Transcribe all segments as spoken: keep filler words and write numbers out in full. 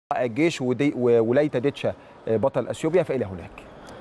الجيش وولاية ديتشا بطل اثيوبيا فإلى هناك.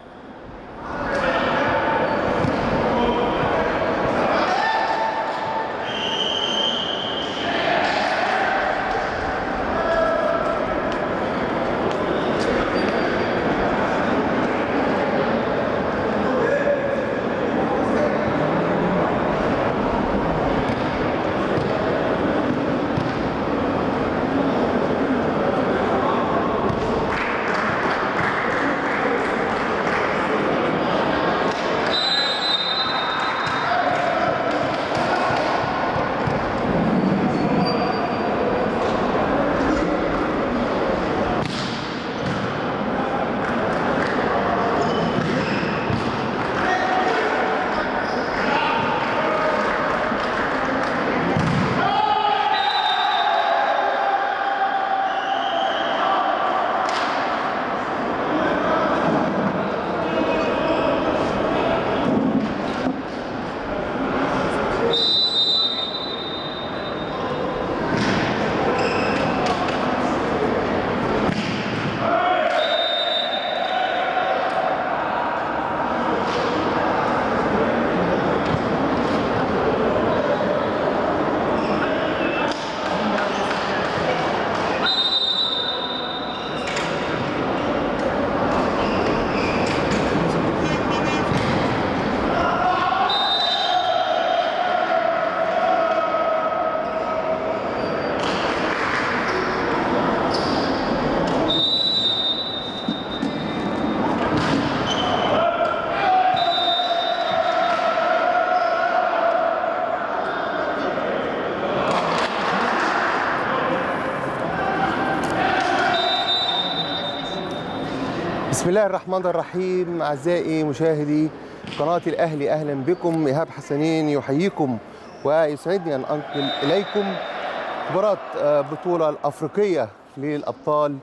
بسم الله الرحمن الرحيم. أعزائي مشاهدي قناة الأهلي، أهلا بكم. إيهاب حسنين يحييكم ويسعدني أن أنقل إليكم مباراة بطولة الأفريقية للأبطال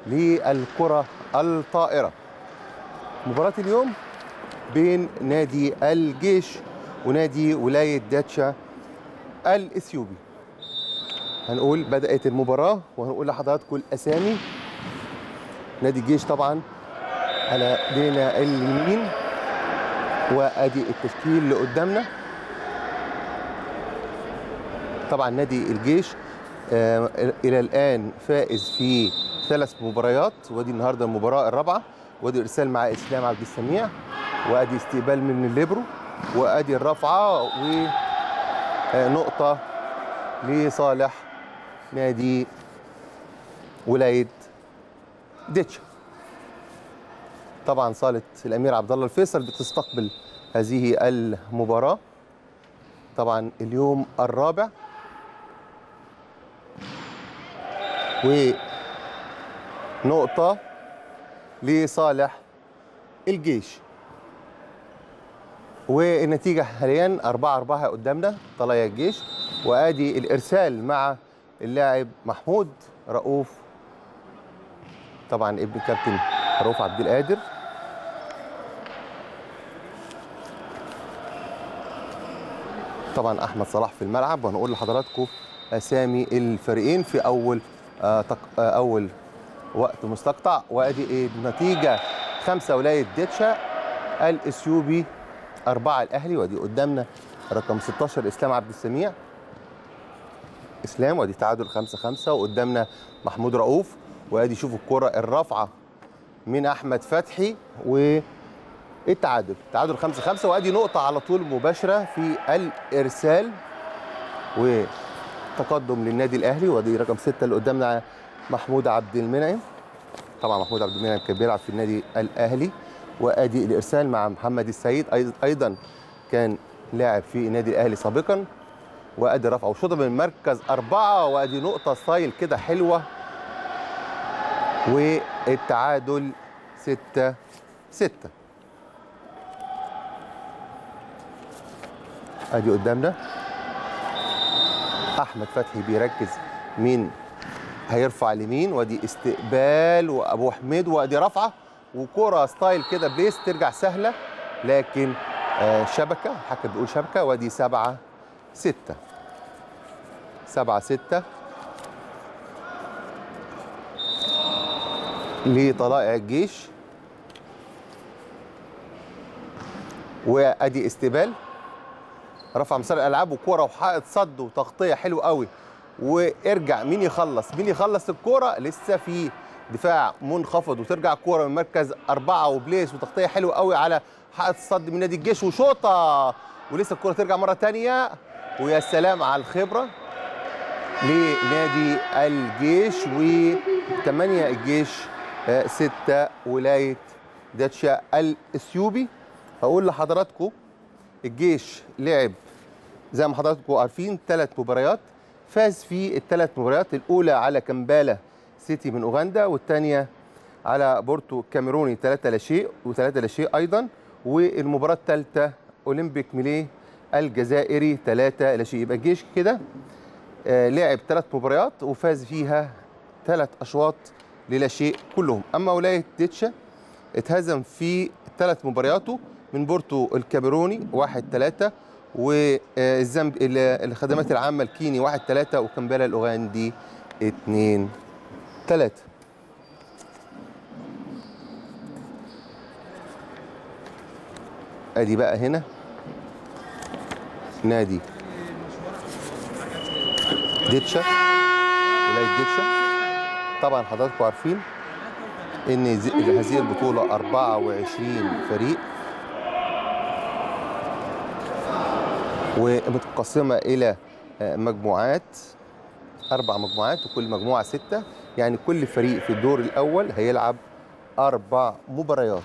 للكرة الطائرة. مباراة اليوم بين نادي الجيش ونادي ولاية ديتشا الإثيوبي. هنقول بدأت المباراة وهنقول لحضراتكم الأسامي. نادي الجيش طبعا على ايدينا اليمين، وادي التشكيل اللي قدامنا. طبعا نادي الجيش آه الى الان فائز في ثلاث مباريات، ودي النهارده المباراه الرابعه، وادي ارسال مع اسلام عبد السميع، وادي استقبال من الليبرو، وادي الرفعه ونقطه لصالح نادي ولايه ديتشا. طبعا صالة الأمير عبد الله الفيصل بتستقبل هذه المباراة. طبعا اليوم الرابع، ونقطة لصالح الجيش، والنتيجة حاليا أربعة أربعة قدامنا طلايا الجيش. وآدي الإرسال مع اللاعب محمود رؤوف، طبعا ابن كابتن رؤوف عبد القادر. طبعا احمد صلاح في الملعب، وهنقول لحضراتكم اسامي الفريقين في اول آه آه اول وقت مستقطع. وادي النتيجه خمسه ولايه ديتشا الاثيوبي اربعه الاهلي. وادي قدامنا رقم ستاشر اسلام عبد السميع اسلام، وادي تعادل خمسه خمسه. وقدامنا محمود رؤوف، وادي شوفوا الكره الرافعه من احمد فتحي والتعادل تعادل خمسه خمسه. وادي نقطه على طول مباشره في الارسال وتقدم للنادي الاهلي. وادي رقم سته اللي قدامنا محمود عبد المنعم، طبعا محمود عبد المنعم كان بيلعب في النادي الاهلي. وادي الارسال مع محمد السيد، ايضا كان لاعب في النادي الاهلي سابقا. وادي رفعه وشوطه من مركز اربعه، وادي نقطه ستايل كده حلوه، والتعادل ستة ستة. ادي قدامنا احمد فتحي بيركز مين هيرفع اليمين، وادي استقبال وابو حميد، وادي رفعه وكره ستايل كده بليس ترجع سهله، لكن آه شبكه، الحكم بيقول شبكه. وادي سبعة ستة سبعة ستة. لطلائع الجيش. وادي استقبال رفع مسار الالعاب وكوره وحائط صد وتغطيه حلو قوي، وارجع مين يخلص مين يخلص الكوره، لسه في دفاع منخفض وترجع الكوره من مركز اربعه وبليس وتغطيه حلو قوي على حائط الصد من نادي الجيش وشوطه، ولسه الكوره ترجع مره ثانيه، ويا سلام على الخبره لنادي الجيش. وثمانيه الجيش سته ولايه داتشا الاثيوبي. هقول لحضراتكم الجيش لعب زي ما حضراتكم عارفين ثلاث مباريات، فاز في الثلاث مباريات، الاولى على كمبالا سيتي من اوغندا، والثانيه على بورتو الكاميروني ثلاثة لا شيء وثلاثة لا شيء ايضا، والمباراه الثالثه اولمبيك ميليه الجزائري ثلاثة لا شيء. يبقى الجيش كده آه لعب ثلاث مباريات وفاز فيها ثلاث اشواط للا شيء كلهم. اما ولايه ديتشا اتهزم في ثلاث مبارياته من بورتو الكاميروني واحد ثلاثة، والزامب الخدمات العامه الكيني واحد ثلاثة، وكمبالا الاوغندي اثنين ثلاثة. ادي بقى هنا نادي ديتشا ولايه ديتشا. طبعا حضراتكم عارفين ان هذه البطوله أربعة وعشرين فريق ومتقسمه الى مجموعات، اربع مجموعات وكل مجموعه سته، يعني كل فريق في الدور الاول هيلعب اربع مباريات.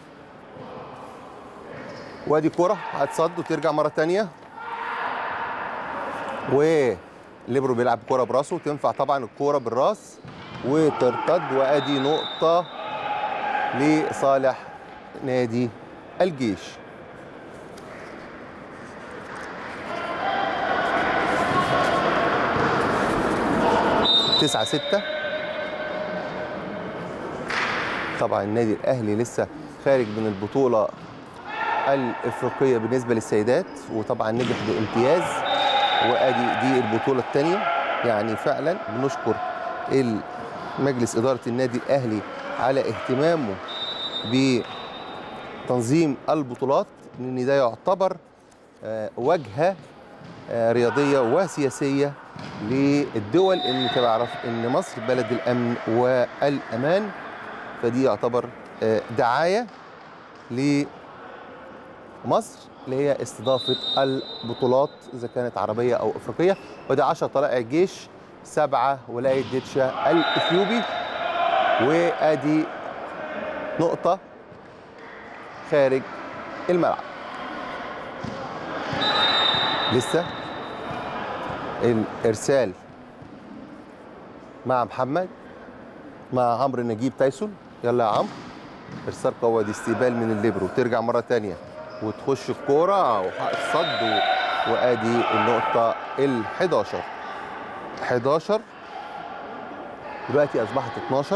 وادي كوره هتصد وترجع مره ثانيه، وليبرو بيلعب كوره براسه، تنفع طبعا الكوره بالراس وترتد، وادي نقطه لصالح نادي الجيش. تسعة ستة. طبعا النادي الاهلي لسه خارج من البطوله الافريقيه بالنسبه للسيدات، وطبعا نجح بامتياز، وادي دي البطوله الثانيه. يعني فعلا بنشكر مجلس اداره النادي الاهلي على اهتمامه بتنظيم البطولات، لان ده يعتبر واجهه رياضيه وسياسيه للدول، ان تعرف ان مصر بلد الامن والامان، فدي يعتبر دعايه لمصر اللي هي استضافه البطولات اذا كانت عربيه او افريقيه. وده عشرة طلائع الجيش، سبعه ولايه ديتشا الاثيوبي، وادي نقطه خارج الملعب. لسه الارسال مع محمد مع عمرو نجيب تايسون. يلا يا عمرو، ارسال قوي، دي استقبال من الليبرو، ترجع مره ثانيه وتخش الكوره وحق الصد، وادي النقطه ال حداشر. حداشر دلوقتي اصبحت اتناشر.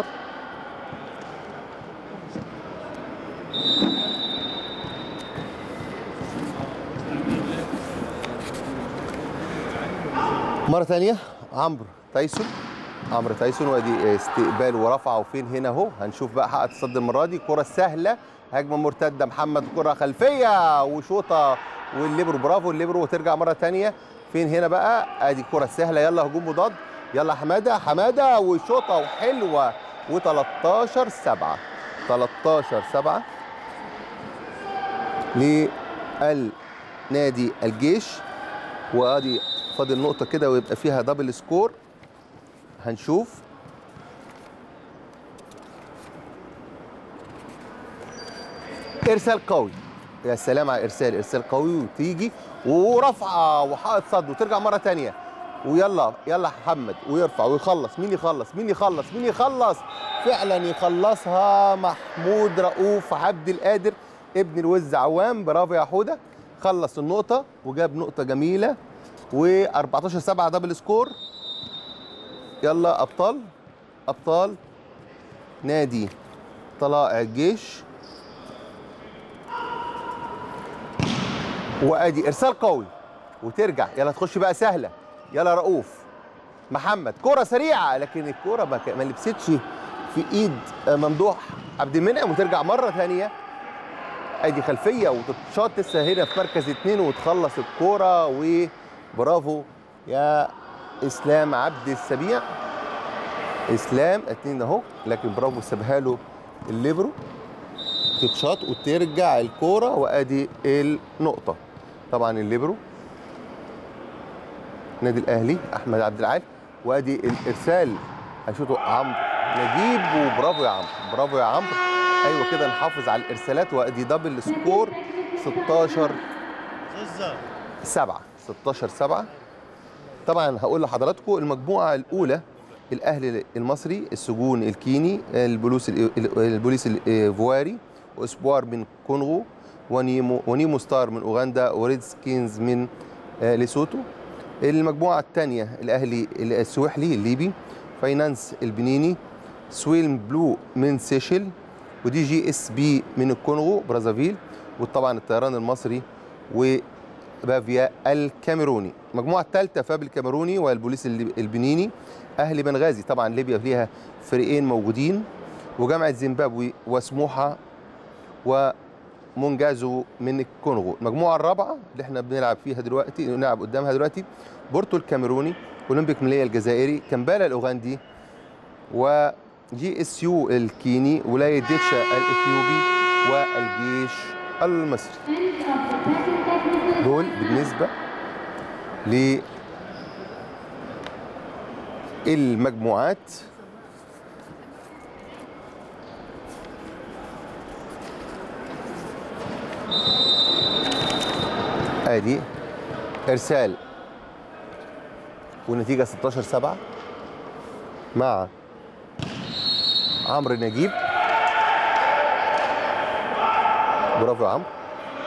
مرة ثانية عمرو تايسون، عمرو تايسون، وادي استقبال ورفعه، وفين هنا اهو هنشوف بقى حق الصد المرة دي. كرة سهلة، هجمة مرتدة محمد، كرة خلفية وشوطة، والليبرو برافو الليبرو، وترجع مرة ثانية. فين هنا بقى؟ ادي كرة سهلة، يلا هجوم مضاد، يلا حمادة حمادة وشوطة وحلوة، و13 سبعة. تلتاشر سبعة للنادي الجيش، وادي فاضل نقطة كده ويبقى فيها دبل سكور. هنشوف ارسال قوي، يا سلام على الارسال، ارسال قوي وتيجي ورفعه وحائط صد وترجع مره ثانيه، ويلا يلا محمد ويرفع ويخلص. مين يخلص مين يخلص مين يخلص فعلا يخلصها محمود رؤوف عبد القادر ابن الوز عوام. برافو يا حوده، خلص النقطه وجاب نقطه جميله، و14 سبعة دبل سكور. يلا ابطال ابطال نادي طلائع الجيش. وادي ارسال قوي وترجع، يلا تخش بقى سهله، يلا رؤوف محمد، كرة سريعه لكن الكرة ما لبستش في ايد ممدوح عبد المنعم وترجع مره ثانيه. ادي خلفيه وتتشاط لسه هنا في مركز اثنين وتخلص الكوره. وبرافو يا اسلام عبد السميع. اسلام اتنين اهو، لكن برافو سابها له الليبرو. تتشاط وترجع الكوره وادي النقطه. طبعا الليبرو النادي الاهلي احمد عبد العال. وادي الارسال هيشوطه عمرو نجيب. وبرافو يا عمرو، برافو يا عمرو. ايوه كده نحافظ على الارسالات. وادي دبل سكور ستاشر سبعة ستاشر سبعة. طبعا هقول لحضراتكم المجموعه الاولى: الاهلي المصري، السجون الكيني، البوليس البوليس الايفواري، واسبوار من كونغو، ونيمو ونيمو ستار من اوغندا، وريدز كينز من ليسوتو. المجموعه الثانيه: الاهلي السويحلي الليبي، فاينانس البنيني، سويلم بلو من سيشل، ودي جي اس بي من الكونغو برازافيل، وطبعا الطيران المصري وبافيا الكاميروني. المجموعه الثالثه: فاب الكاميروني والبوليس البنيني، اهلي بنغازي. طبعا ليبيا فيها فريقين موجودين، وجامعه زيمبابوي وسموحه ومونجازو من الكونغو. المجموعه الرابعه اللي احنا بنلعب فيها دلوقتي نلعب قدامها دلوقتي: بورتو الكاميروني، اولمبيك مليه الجزائري، كمبالا الاوغندي، وجي اس يو الكيني، ولايه ديتشا الاثيوبي، والجيش المصري. دول بالنسبه للمجموعات. ادي ارسال والنتيجه ستاشر سبعة مع عمرو نجيب. برافو يا عمرو.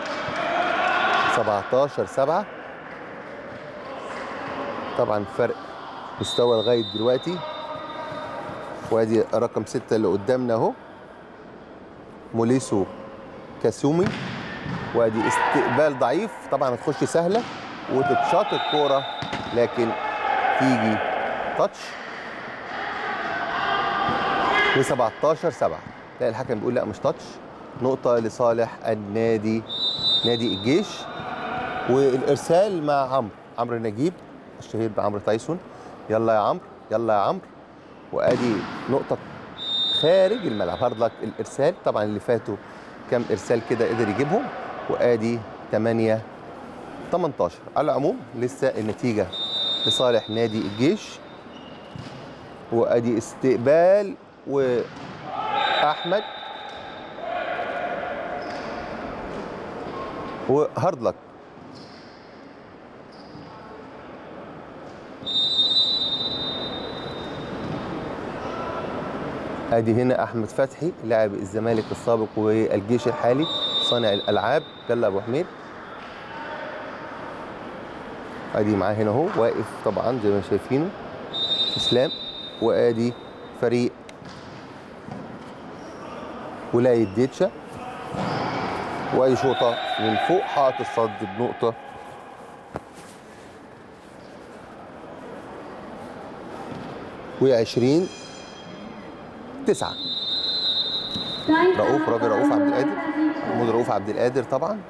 سبعتاشر سبعة. طبعا فرق مستوى لغايه دلوقتي. وادي رقم ستة اللي قدامنا اهو، موليسو كاسومي. وادي استقبال ضعيف، طبعا هتخش سهله وتتشاط الكوره لكن تيجي تاتش. و سبعتاشر سبعة. لا الحكم بيقول لا مش تاتش، نقطه لصالح النادي نادي الجيش. والارسال مع عمرو عمرو نجيب الشهير بعمرو تايسون. يلا يا عمرو، يلا يا عمرو. وادي نقطه خارج الملعب. هارد لك الارسال. طبعا اللي فاتوا كام ارسال كده قدر يجيبهم. وادي ثمانية تمنتاشر. على العموم لسه النتيجه لصالح نادي الجيش. وادي استقبال واحمد وهارد لك. ادي هنا احمد فتحي لاعب الزمالك السابق والجيش الحالي صانع الالعاب. يلا ابو حميد. ادي معاه هنا اهو واقف طبعا زي ما شايفينه اسلام. وادي فريق ولايه ديتشا. وادي شوطه من فوق حائط الصد بنقطه. وعشرين تسعة. رؤوف رافي رؤوف عبد القادر محمود رؤوف عبد القادر. طبعا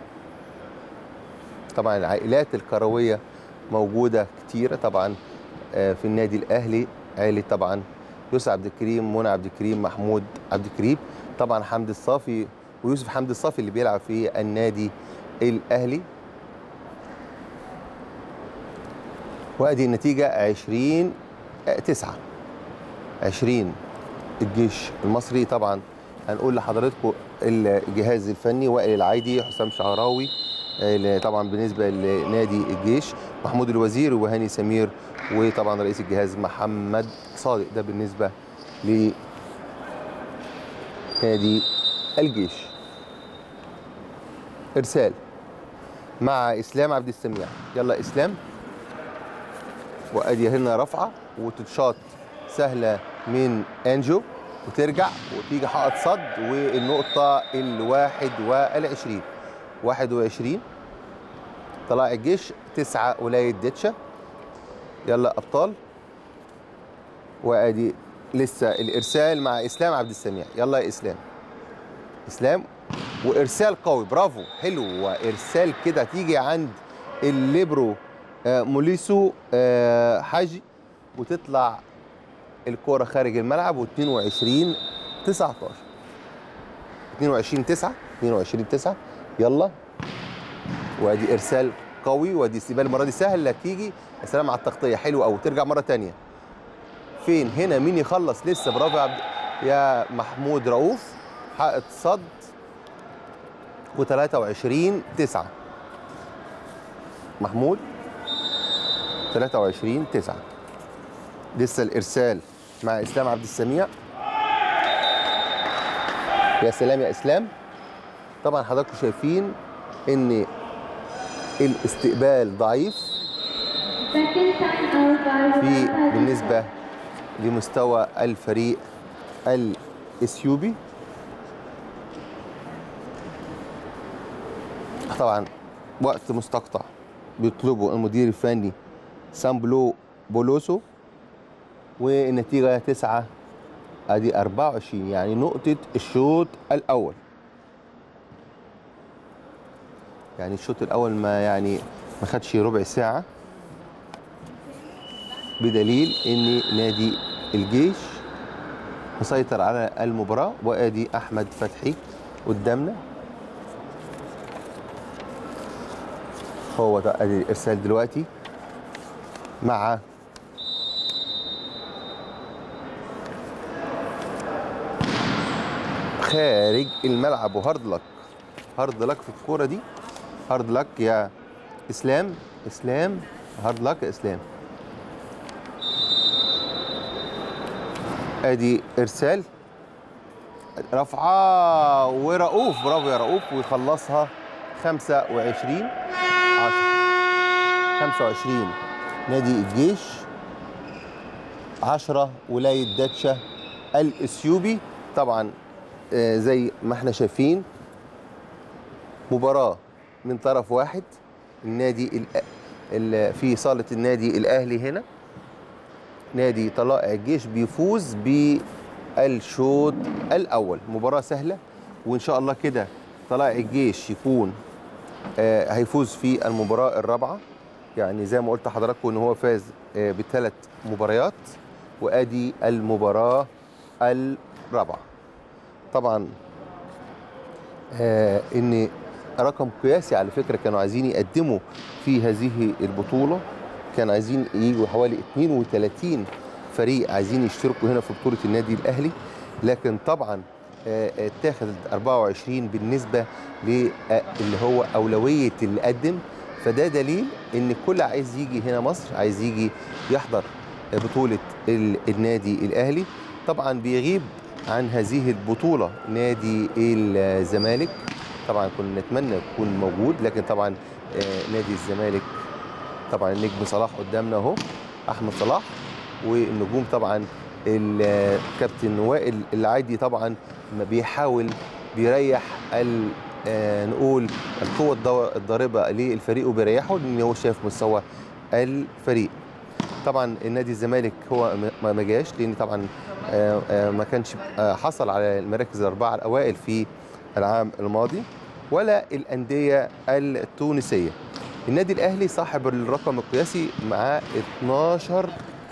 طبعا العائلات الكرويه موجوده كتيره طبعا في النادي الاهلي. عائله طبعا يوسف عبد الكريم، منى عبد الكريم، محمود عبد الكريم، طبعا حمدي الصافي ويوسف حمدي الصافي اللي بيلعب في النادي الاهلي. وادي النتيجه عشرين تسعة. عشرين الجيش المصري. طبعا هنقول لحضراتكم الجهاز الفني: وائل العايدي، حسام شعراوي. طبعا بالنسبه لنادي الجيش محمود الوزير وهاني سمير، وطبعا رئيس الجهاز محمد صادق. ده بالنسبه لنادي الجيش. ارسال مع اسلام عبد السميع. يلا اسلام. وادي هنا رفعه وتتشاط سهله من انجو وترجع وتيجي حائط صد. والنقطه الواحد والعشرين. واحد وعشرين طلائع الجيش، تسعة ولايه ديتشا. يلا ابطال. وادي لسه الارسال مع اسلام عبد السميع. يلا يا اسلام، اسلام وارسال قوي، برافو، حلو، وارسال كده تيجي عند الليبرو آه موليسو آه حاجي وتطلع الكوره خارج الملعب. واثنين وعشرين تسعتاشر، اثنين وعشرين تسعة، اثنين وعشرين تسعة. يلا، وادي ارسال قوي، وادي استقبال المره دي سهله تيجي. يا سلام على التغطيه، حلو قوي. ترجع مره ثانيه. فين هنا؟ مين يخلص؟ لسه برافو يا عبد يا محمود رؤوف. حائط صد وثلاثة وعشرين تسعة. محمود ثلاثة وعشرين تسعة. لسه الارسال مع اسلام عبد السميع. يا سلام يا اسلام. طبعا حضراتكم شايفين ان الاستقبال ضعيف في بالنسبه لمستوى الفريق الاثيوبي. طبعا وقت مستقطع بيطلبه المدير الفني سامبلو بولوسو، والنتيجه تسعة ادي أربعة وعشرين، يعني نقطه الشوط الاول. يعني الشوط الاول ما يعني ما خدش ربع ساعه، بدليل ان نادي الجيش مسيطر على المباراه. وادي احمد فتحي قدامنا، هو ده ادي الارسال دلوقتي مع خارج الملعب. وهارد لك، هارد لك في الكوره دي، هارد لك يا اسلام. اسلام هارد لك يا اسلام. ادي ارسال، رفعه ورؤوف، برافو يا رؤوف، ويخلصها خمسة وعشرين عشرة. خمسة وعشرين نادي الجيش، عشرة ولاية داتشا الاثيوبي. طبعا آه زي ما احنا شايفين مباراة من طرف واحد. النادي ال ال في صالة النادي الاهلي هنا، نادي طلائع الجيش بيفوز بالشوط الاول. مباراة سهلة، وان شاء الله كده طلائع الجيش يكون آه هيفوز في المباراة الرابعة. يعني زي ما قلت لحضراتكم ان هو فاز آه بثلاث مباريات، وادي المباراة الرابعة. طبعا آه ان رقم قياسي على فكرة كانوا عايزين يقدموا في هذه البطولة، كانوا عايزين يجوا حوالي اثنين وثلاثين فريق عايزين يشتركوا هنا في بطولة النادي الأهلي، لكن طبعا اتاخد أربعة وعشرين بالنسبة اللي هو أولوية اللي قدم. فده دليل ان الكل عايز يجي هنا مصر، عايز يجي يحضر بطولة النادي الأهلي. طبعا بيغيب عن هذه البطولة نادي الزمالك، طبعا كنا نتمنى يكون موجود، لكن طبعا نادي الزمالك طبعا النجم صلاح قدامنا اهو، احمد صلاح، والنجوم طبعا الكابتن وائل العادي طبعا ما بيحاول بيريح نقول القوه الضاربه للفريق وبيريحه لان هو شايف مستوى الفريق. طبعا النادي الزمالك هو ما جاش لان طبعا ما كانش حصل على المراكز الاربعه الاوائل في العام الماضي، ولا الانديه التونسيه. النادي الاهلي صاحب الرقم القياسي معاه اثناشر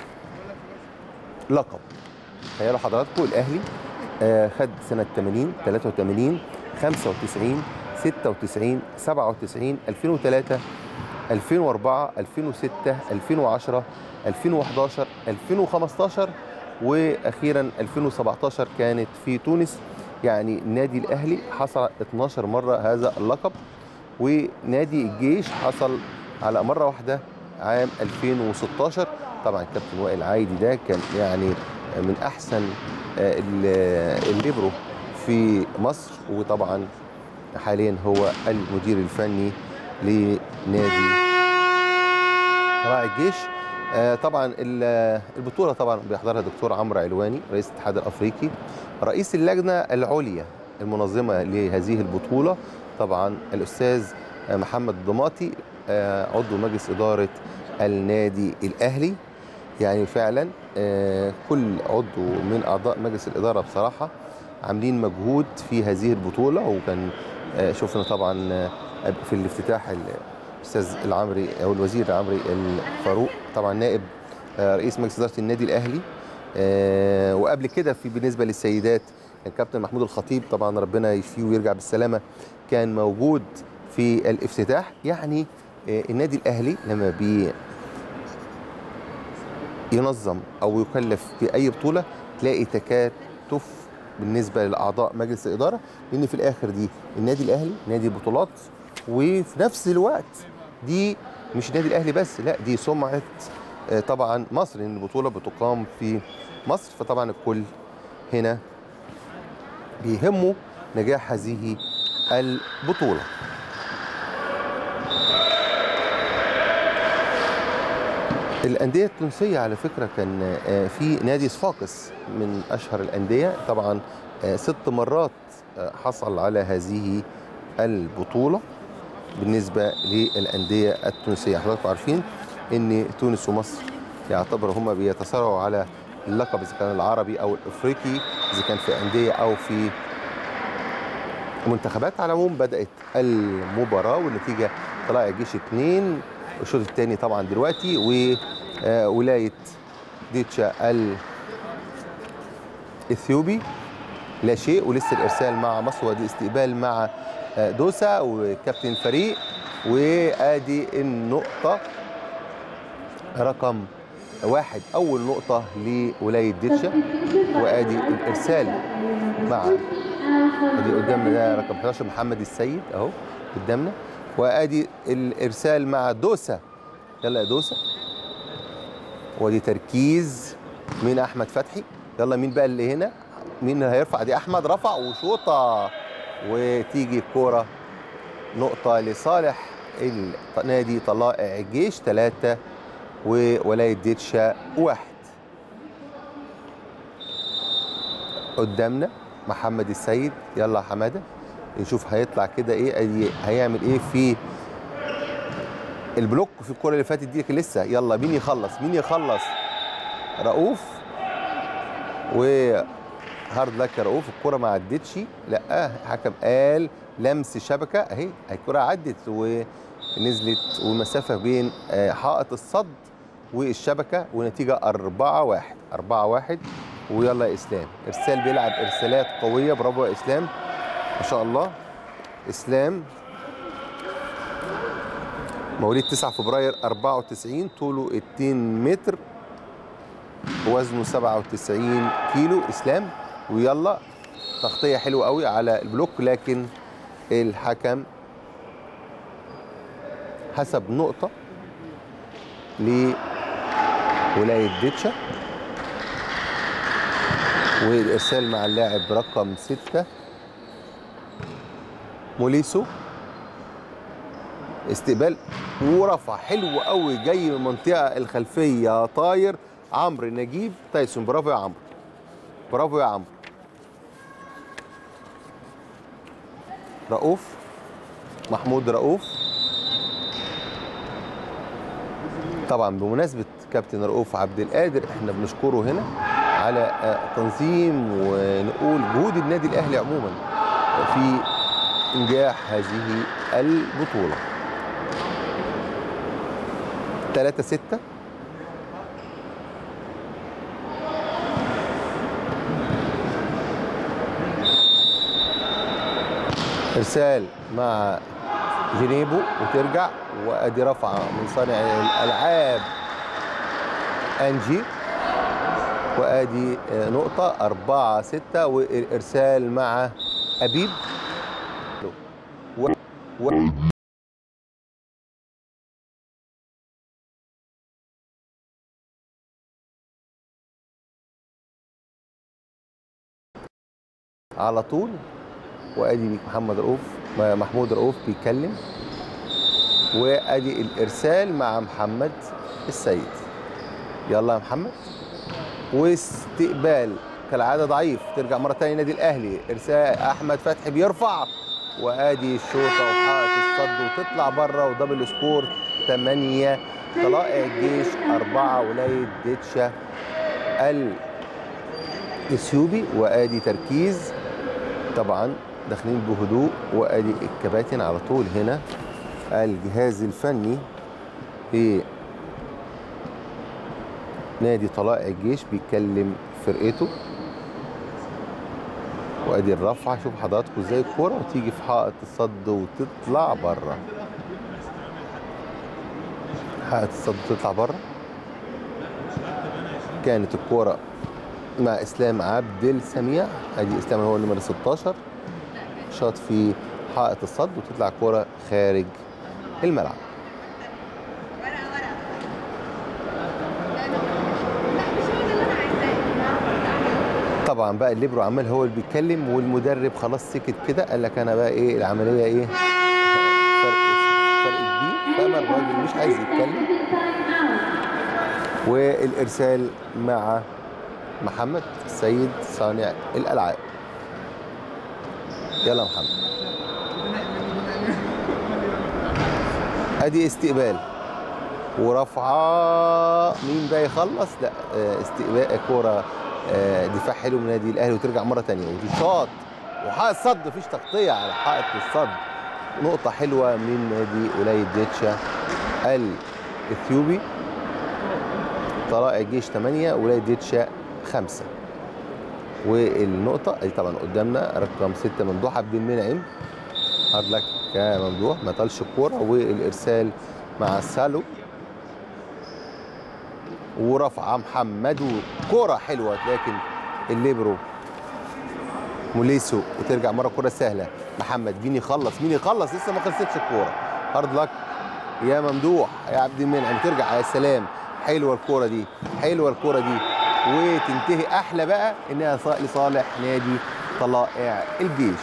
لقب. تخيلوا حضراتكم الاهلي خد سنه ثمانين، ثلاثة وثمانين، خمسة وتسعين، ستة وتسعين، سبعة وتسعين، ألفين وثلاثة، ألفين وأربعة، ألفين وستة، ألفين وعشرة، ألفين وأحد عشر، ألفين وخمسة عشر، واخيرا ألفين وسبعة عشر كانت في تونس. يعني النادي الاهلي حصل اثناشر مره هذا اللقب، ونادي الجيش حصل على مره واحده عام ألفين وستة عشر. طبعا كابتن وائل عايدي ده كان يعني من احسن الليبرو في مصر، وطبعا حاليا هو المدير الفني لنادي طلائع الجيش. طبعا البطوله طبعا بيحضرها الدكتور عمرو علواني رئيس الاتحاد الافريقي، رئيس اللجنه العليا المنظمه لهذه البطوله طبعا الاستاذ محمد ضماطي عضو مجلس اداره النادي الاهلي. يعني فعلا آه، كل عضو من اعضاء مجلس الاداره بصراحه عاملين مجهود في هذه البطوله. وكان آه، شفنا طبعا آه، في الافتتاح الاستاذ العمري او الوزير العمري الفاروق، طبعا نائب آه، رئيس مجلس اداره النادي الاهلي. آه، وقبل كده في بالنسبه للسيدات الكابتن محمود الخطيب، طبعا ربنا يشفيه ويرجع بالسلامه، كان موجود في الافتتاح. يعني آه، النادي الاهلي لما بي ينظم او يكلف باي بطوله تلاقي تكاتف بالنسبه لاعضاء مجلس الاداره، لان في الاخر دي النادي الاهلي نادي بطولات، وفي نفس الوقت دي مش النادي الاهلي بس، لا دي سمعه آه، طبعا مصر، لان البطوله بتقام في مصر. فطبعا الكل هنا بيهمه نجاح هذه البطوله. الأندية التونسية على فكرة كان في نادي صفاقس من أشهر الأندية، طبعا ست مرات حصل على هذه البطولة بالنسبة للأندية التونسية. حضراتكم عارفين أن تونس ومصر يعتبر هما بيتصارعوا على اللقب، إذا كان العربي أو الأفريقي، إذا كان في أندية أو في منتخبات. على العموم بدأت المباراة والنتيجة طلائع الجيش اثنين، الشوط الثاني طبعا دلوقتي، وولايه ديتشا الاثيوبي لا شيء، ولسه الارسال مع مصر، ودي استقبال مع دوسا وكابتن الفريق. وادي النقطه رقم واحد، اول نقطه لولايه ديتشا. وادي الارسال مع ادي قدامنا ده رقم احد عشر محمد السيد اهو قدامنا. وادي الارسال مع دوسا، يلا يا دوسا. ودي تركيز من احمد فتحي. يلا مين بقى اللي هنا؟ مين اللي هيرفع؟ دي احمد رفع وشوطه، وتيجي الكوره نقطه لصالح النادي طلائع الجيش ثلاثه وولايه ديتشا واحد. قدامنا محمد السيد، يلا يا حماده نشوف هيطلع كده ايه، هيعمل ايه في البلوك في الكره اللي فاتت دي لسه. يلا مين يخلص؟ مين يخلص؟ رؤوف. وهارد لك يا رؤوف، الكره ما عدتش، لا الحكم قال لمس شبكه اهي، الكره عدت ونزلت، والمسافه بين حائط الصد والشبكه، ونتيجه أربعة واحد أربعة واحد. ويلا يا اسلام، ارسال بيلعب ارسالات قويه، برافو يا اسلام ما شاء الله. اسلام مواليد تسعة فبراير أربعة وتسعين، طوله اتنين متر، وزنه سبعة وتسعين كيلو اسلام. ويلا تغطيه حلوه قوي على البلوك، لكن الحكم حسب نقطه لولايه ديتشا. والارسال مع اللاعب رقم ستة موليسو، استقبال ورفع حلو قوي جاي من المنطقه الخلفيه، طاير عمرو نجيب تايسون. برافو يا عمرو، برافو يا عمرو. رؤوف محمود رؤوف، طبعا بمناسبه كابتن رؤوف عبد القادر احنا بنشكره هنا على تنظيم ونقول جهود النادي الاهلي عموما في انجاح هذه البطوله. ثلاثة ستة. ارسال مع جنيبو وترجع، وادي رفعه من صانع الالعاب انجي، وادي نقطه أربعة ستة. والارسال مع ابيب و... و... على طول. وادي محمد رؤوف محمود رؤوف بيتكلم، وادي الارسال مع محمد السيد. يلا يا محمد. واستقبال كالعاده ضعيف، ترجع مره ثانيه النادي الاهلي، ارسال احمد فتحي بيرفع، وادي الشوطه وحائط الصد وتطلع بره، ودبل سكور ثمانية طلائع الجيش أربعة ولاية ديتشا الاثيوبي. وادي تركيز طبعا داخلين بهدوء، وادي الكباتن على طول هنا الجهاز الفني في نادي طلائع الجيش بيتكلم فرقته. وادي الرفعه، شوف حضراتكم ازاي الكوره وتيجي في حائط الصد وتطلع بره. حائط الصد وتطلع بره. كانت الكوره مع اسلام عبد السميع، ادي اسلام هو النمر ستاشر، شاط في حائط الصد وتطلع كوره خارج الملعب. طبعا بقى الليبرو عمال هو اللي بيتكلم، والمدرب خلاص سكت كده، قال لك انا بقى ايه العمليه ايه فرق فرق كبير، فما الراجل مش عايز يتكلم. والارسال مع محمد السيد صانع الالعاب. يلا يا محمد. ادي استقبال ورفعه، مين بقى يخلص؟ لا استقبال كوره دفاع حلو من نادي الاهلي وترجع مره ثانيه وتشاط وحائط صد، مفيش تغطيه على حائط الصد. نقطه حلوه من نادي ولايه ديتشا الاثيوبي. طلائع الجيش ثمانية ولايه ديتشا خمسة. والنقطه دي طبعا قدامنا رقم ستة ممدوح عبد المنعم. هارد لك يا ممدوح، ما طالش الكوره. والارسال مع السالو ورفع محمد وكرة حلوة، لكن الليبرو موليسو وترجع مرة كرة سهلة. محمد مين يخلص؟ مين يخلص؟ لسه ما خلصتش الكورة. هارد لك يا ممدوح يا عبد المنعم، ترجع يا سلام. حلوة الكورة دي، حلوة الكورة دي، وتنتهي أحلى بقى إنها لصالح نادي طلائع الجيش.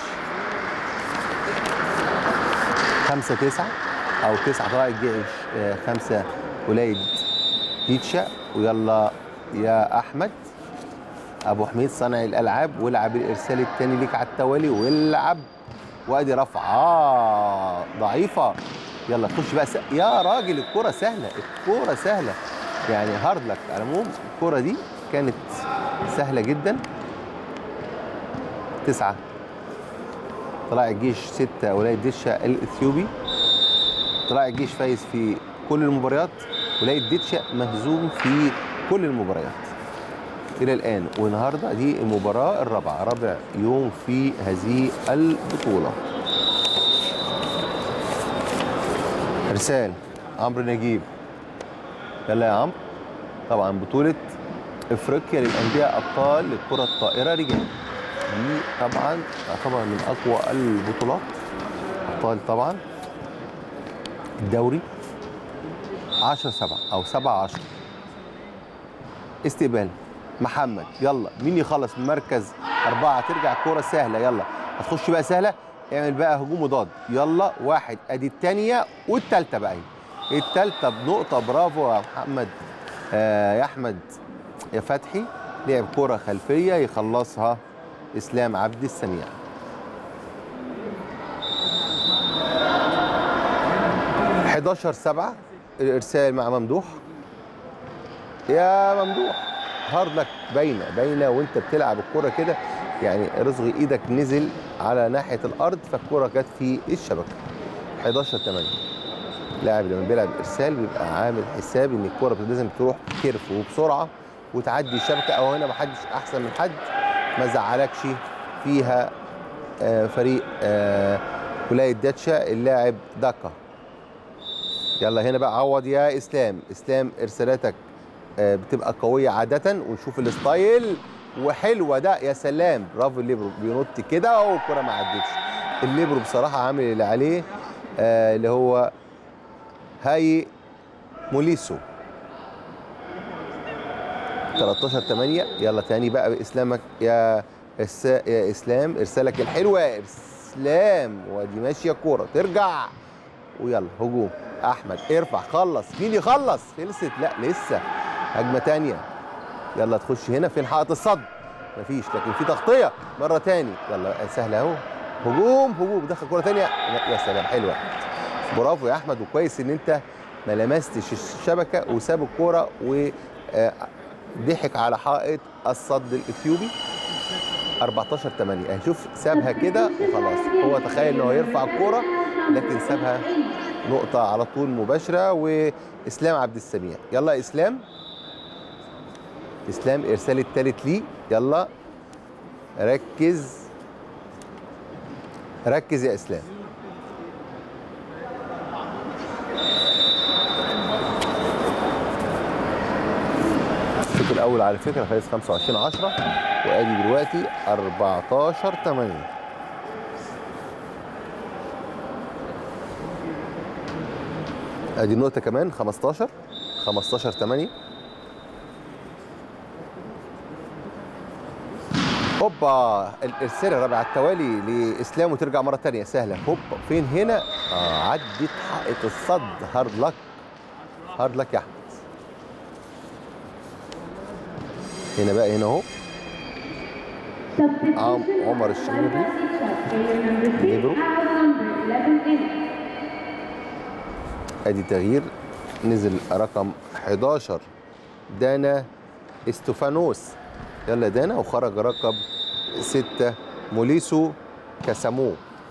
خمسة تسعة أو تسعة طلائع الجيش خمسة ولاية ديتشا. ويلا يا احمد ابو حميد صانع الالعاب، والعب الارسال الثاني ليك على التوالي والعب. وادي رفعه آه ضعيفه. يلا تخش بقى س... يا راجل الكره سهله، الكره سهله يعني. هارد لك على العموم الكره دي كانت سهله جدا. تسعه طلائع الجيش ستة ولايه ديتشا الاثيوبي. طلائع الجيش فايز في كل المباريات، ولايه ديتشا مهزوم في كل المباريات الى الان. والنهارده دي المباراه الرابعه، رابع يوم في هذه البطوله. ارسال عمرو نجيب. يلا يا عمرو. طبعا بطوله افريقيا للانديه ابطال للكره الطائره رجال، دي طبعا طبعا من اقوى البطولات. ابطال طبعا الدوري عشرة سبعة او سبعة عشرة. استقبال محمد، يلا مين يخلص من مركز أربعة؟ ترجع كورة سهلة. يلا هتخش بقى سهلة، اعمل بقى هجوم وضاد. يلا واحد، ادي الثانية والثالثة بقى، الثالثة بنقطة. برافو يا محمد آه يا أحمد يا فتحي. لعب كورة خلفية يخلصها إسلام عبد السميع. حداشر سبعة الارسال مع ممدوح. يا ممدوح هارد لك، باينه باينه وانت بتلعب الكره كده يعني، رزق ايدك نزل على ناحيه الارض فالكره جت في الشبكه. حداشر ثمانية. لاعب لما بيلعب ارسال بيبقى عامل حساب ان الكره لازم تروح كيرف وبسرعه وتعدي الشبكه، او هنا ما حدش احسن من حد، ما زعلكش فيها فريق ولايه ديتشا اللاعب داكا. يلا هنا بقى عوض يا اسلام. اسلام ارسالاتك بتبقى قويه عاده، ونشوف الستايل وحلوه ده. يا سلام برافو الليبرو، بينط كده والكره ما عدتش. الليبرو بصراحه عامل اللي عليه آه اللي هو هاي موليسو. تلتاشر ثمانية. يلا تاني بقى باسلامك يا إس... يا اسلام، ارسالك الحلوه يا اسلام، ودي ماشيه كوره ترجع. ويلا هجوم احمد، ارفع خلص. مين يخلص؟ خلصت؟ لا لسه هجمه ثانيه. يلا تخش هنا فين حائط الصد؟ مفيش، لكن في تغطيه مره ثاني. يلا سهله اهو، هجوم هجوم، دخل كوره ثانيه. يا سلام حلوه، برافو يا احمد. وكويس ان انت ما لمستش الشبكه وساب الكوره وضحك على حائط الصد الاثيوبي. أربعتاشر ثمانية اهي، شوف سابها كده وخلاص، هو تخيل انه هيرفع الكوره لكن سابها نقطه على طول مباشره. واسلام عبد السميع، يلا اسلام، اسلام الارسال الثالث ليه، يلا ركز ركز يا اسلام. الشوط الاول على فكره خلص خمسة وعشرين عشرة، وادي دلوقتي أربعتاشر ثمانية. ادي النقطه كمان خمستاشر خمستاشر ثمانية. هوبا الارسال الرابع على التوالي لاسلام وترجع مره ثانيه سهله. هوبا فين هنا؟ اه عدت حائط الصد. هارد لك هارد لك يا احمد. هنا بقى هنا اهو عم عمر الشميري ليبرو. ادي تغيير، نزل رقم حداشر دانا استوفانوس، يلا دانا، وخرج رقم ستة موليسو كاسامو.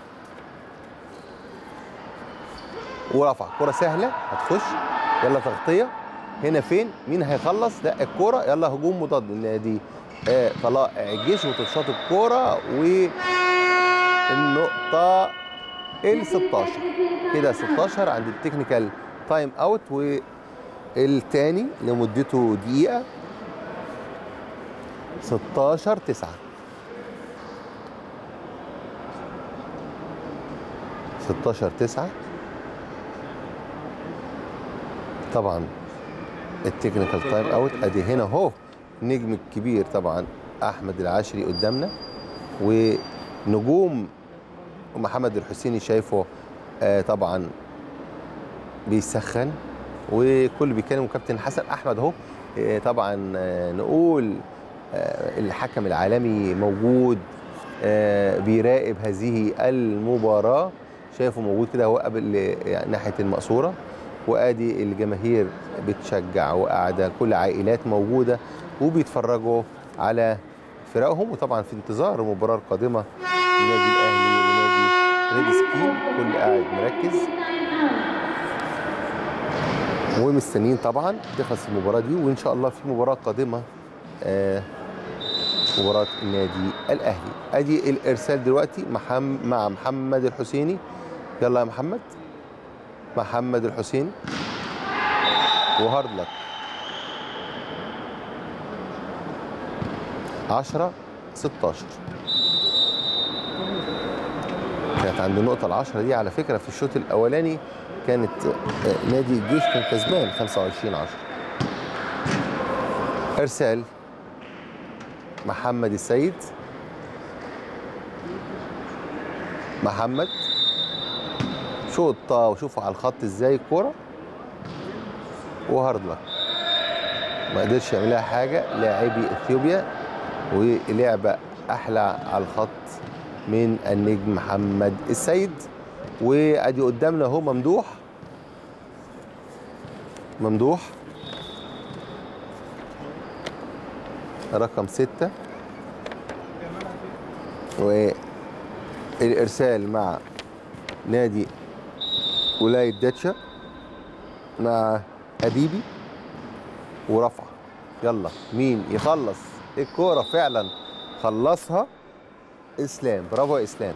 ورفع كرة سهلة هتخش، يلا تغطية. هنا فين؟ مين هيخلص؟ لا الكرة، يلا هجوم مضاد النادي آه طلائع الجيش، وتتشاط الكرة والنقطة ال ستاشر كده. ستاشر عند التكنيكال تايم اوت، والتاني لمدته دقيقة. ستاشر تسعة ستاشر تسعة. طبعا التكنيكال تايم اوت. ادي هنا اهو النجم الكبير طبعا احمد العاشري قدامنا، ونجوم محمد الحسيني شايفه آه طبعا بيسخن، وكل بيتكلم كابتن حسن احمد اهو. آه طبعا آه نقول آه الحكم العالمي موجود آه بيراقب هذه المباراه، شايفه موجود كده هو قبل يعني ناحيه المقصوره. وادي الجماهير بتشجع وقاعده، كل عائلات موجوده وبيتفرجوا على فرقهم، وطبعا في انتظار المباراه القادمه النادي الاهلي ونادي ريد سكين، كل قاعد مركز ومستنيين طبعا تخلص المباراه دي، وان شاء الله في مباراه قادمه آه مباراه النادي الاهلي. ادي الارسال دلوقتي محمد مع محمد الحسيني، يلا يا محمد. محمد الحسيني وهارد لك. عشرة ستاشر كانت عند النقطة العشرة دي على فكرة. في الشوط الأولاني كانت نادي الجيش كان كسبان خمسة وعشرين عشرة. إرسال محمد السيد، محمد شوطة، وشوفوا على الخط ازاي الكورة، وهارد لك ما قدرش يعملها حاجة لاعبي اثيوبيا، ولعبة أحلى على الخط من النجم محمد السيد. وادي قدامنا اهو ممدوح ممدوح رقم ستة، والإرسال مع نادي ولاية داتشا مع أديبي، ورفع. يلا مين يخلص الكورة؟ فعلا خلصها اسلام، برافو يا اسلام.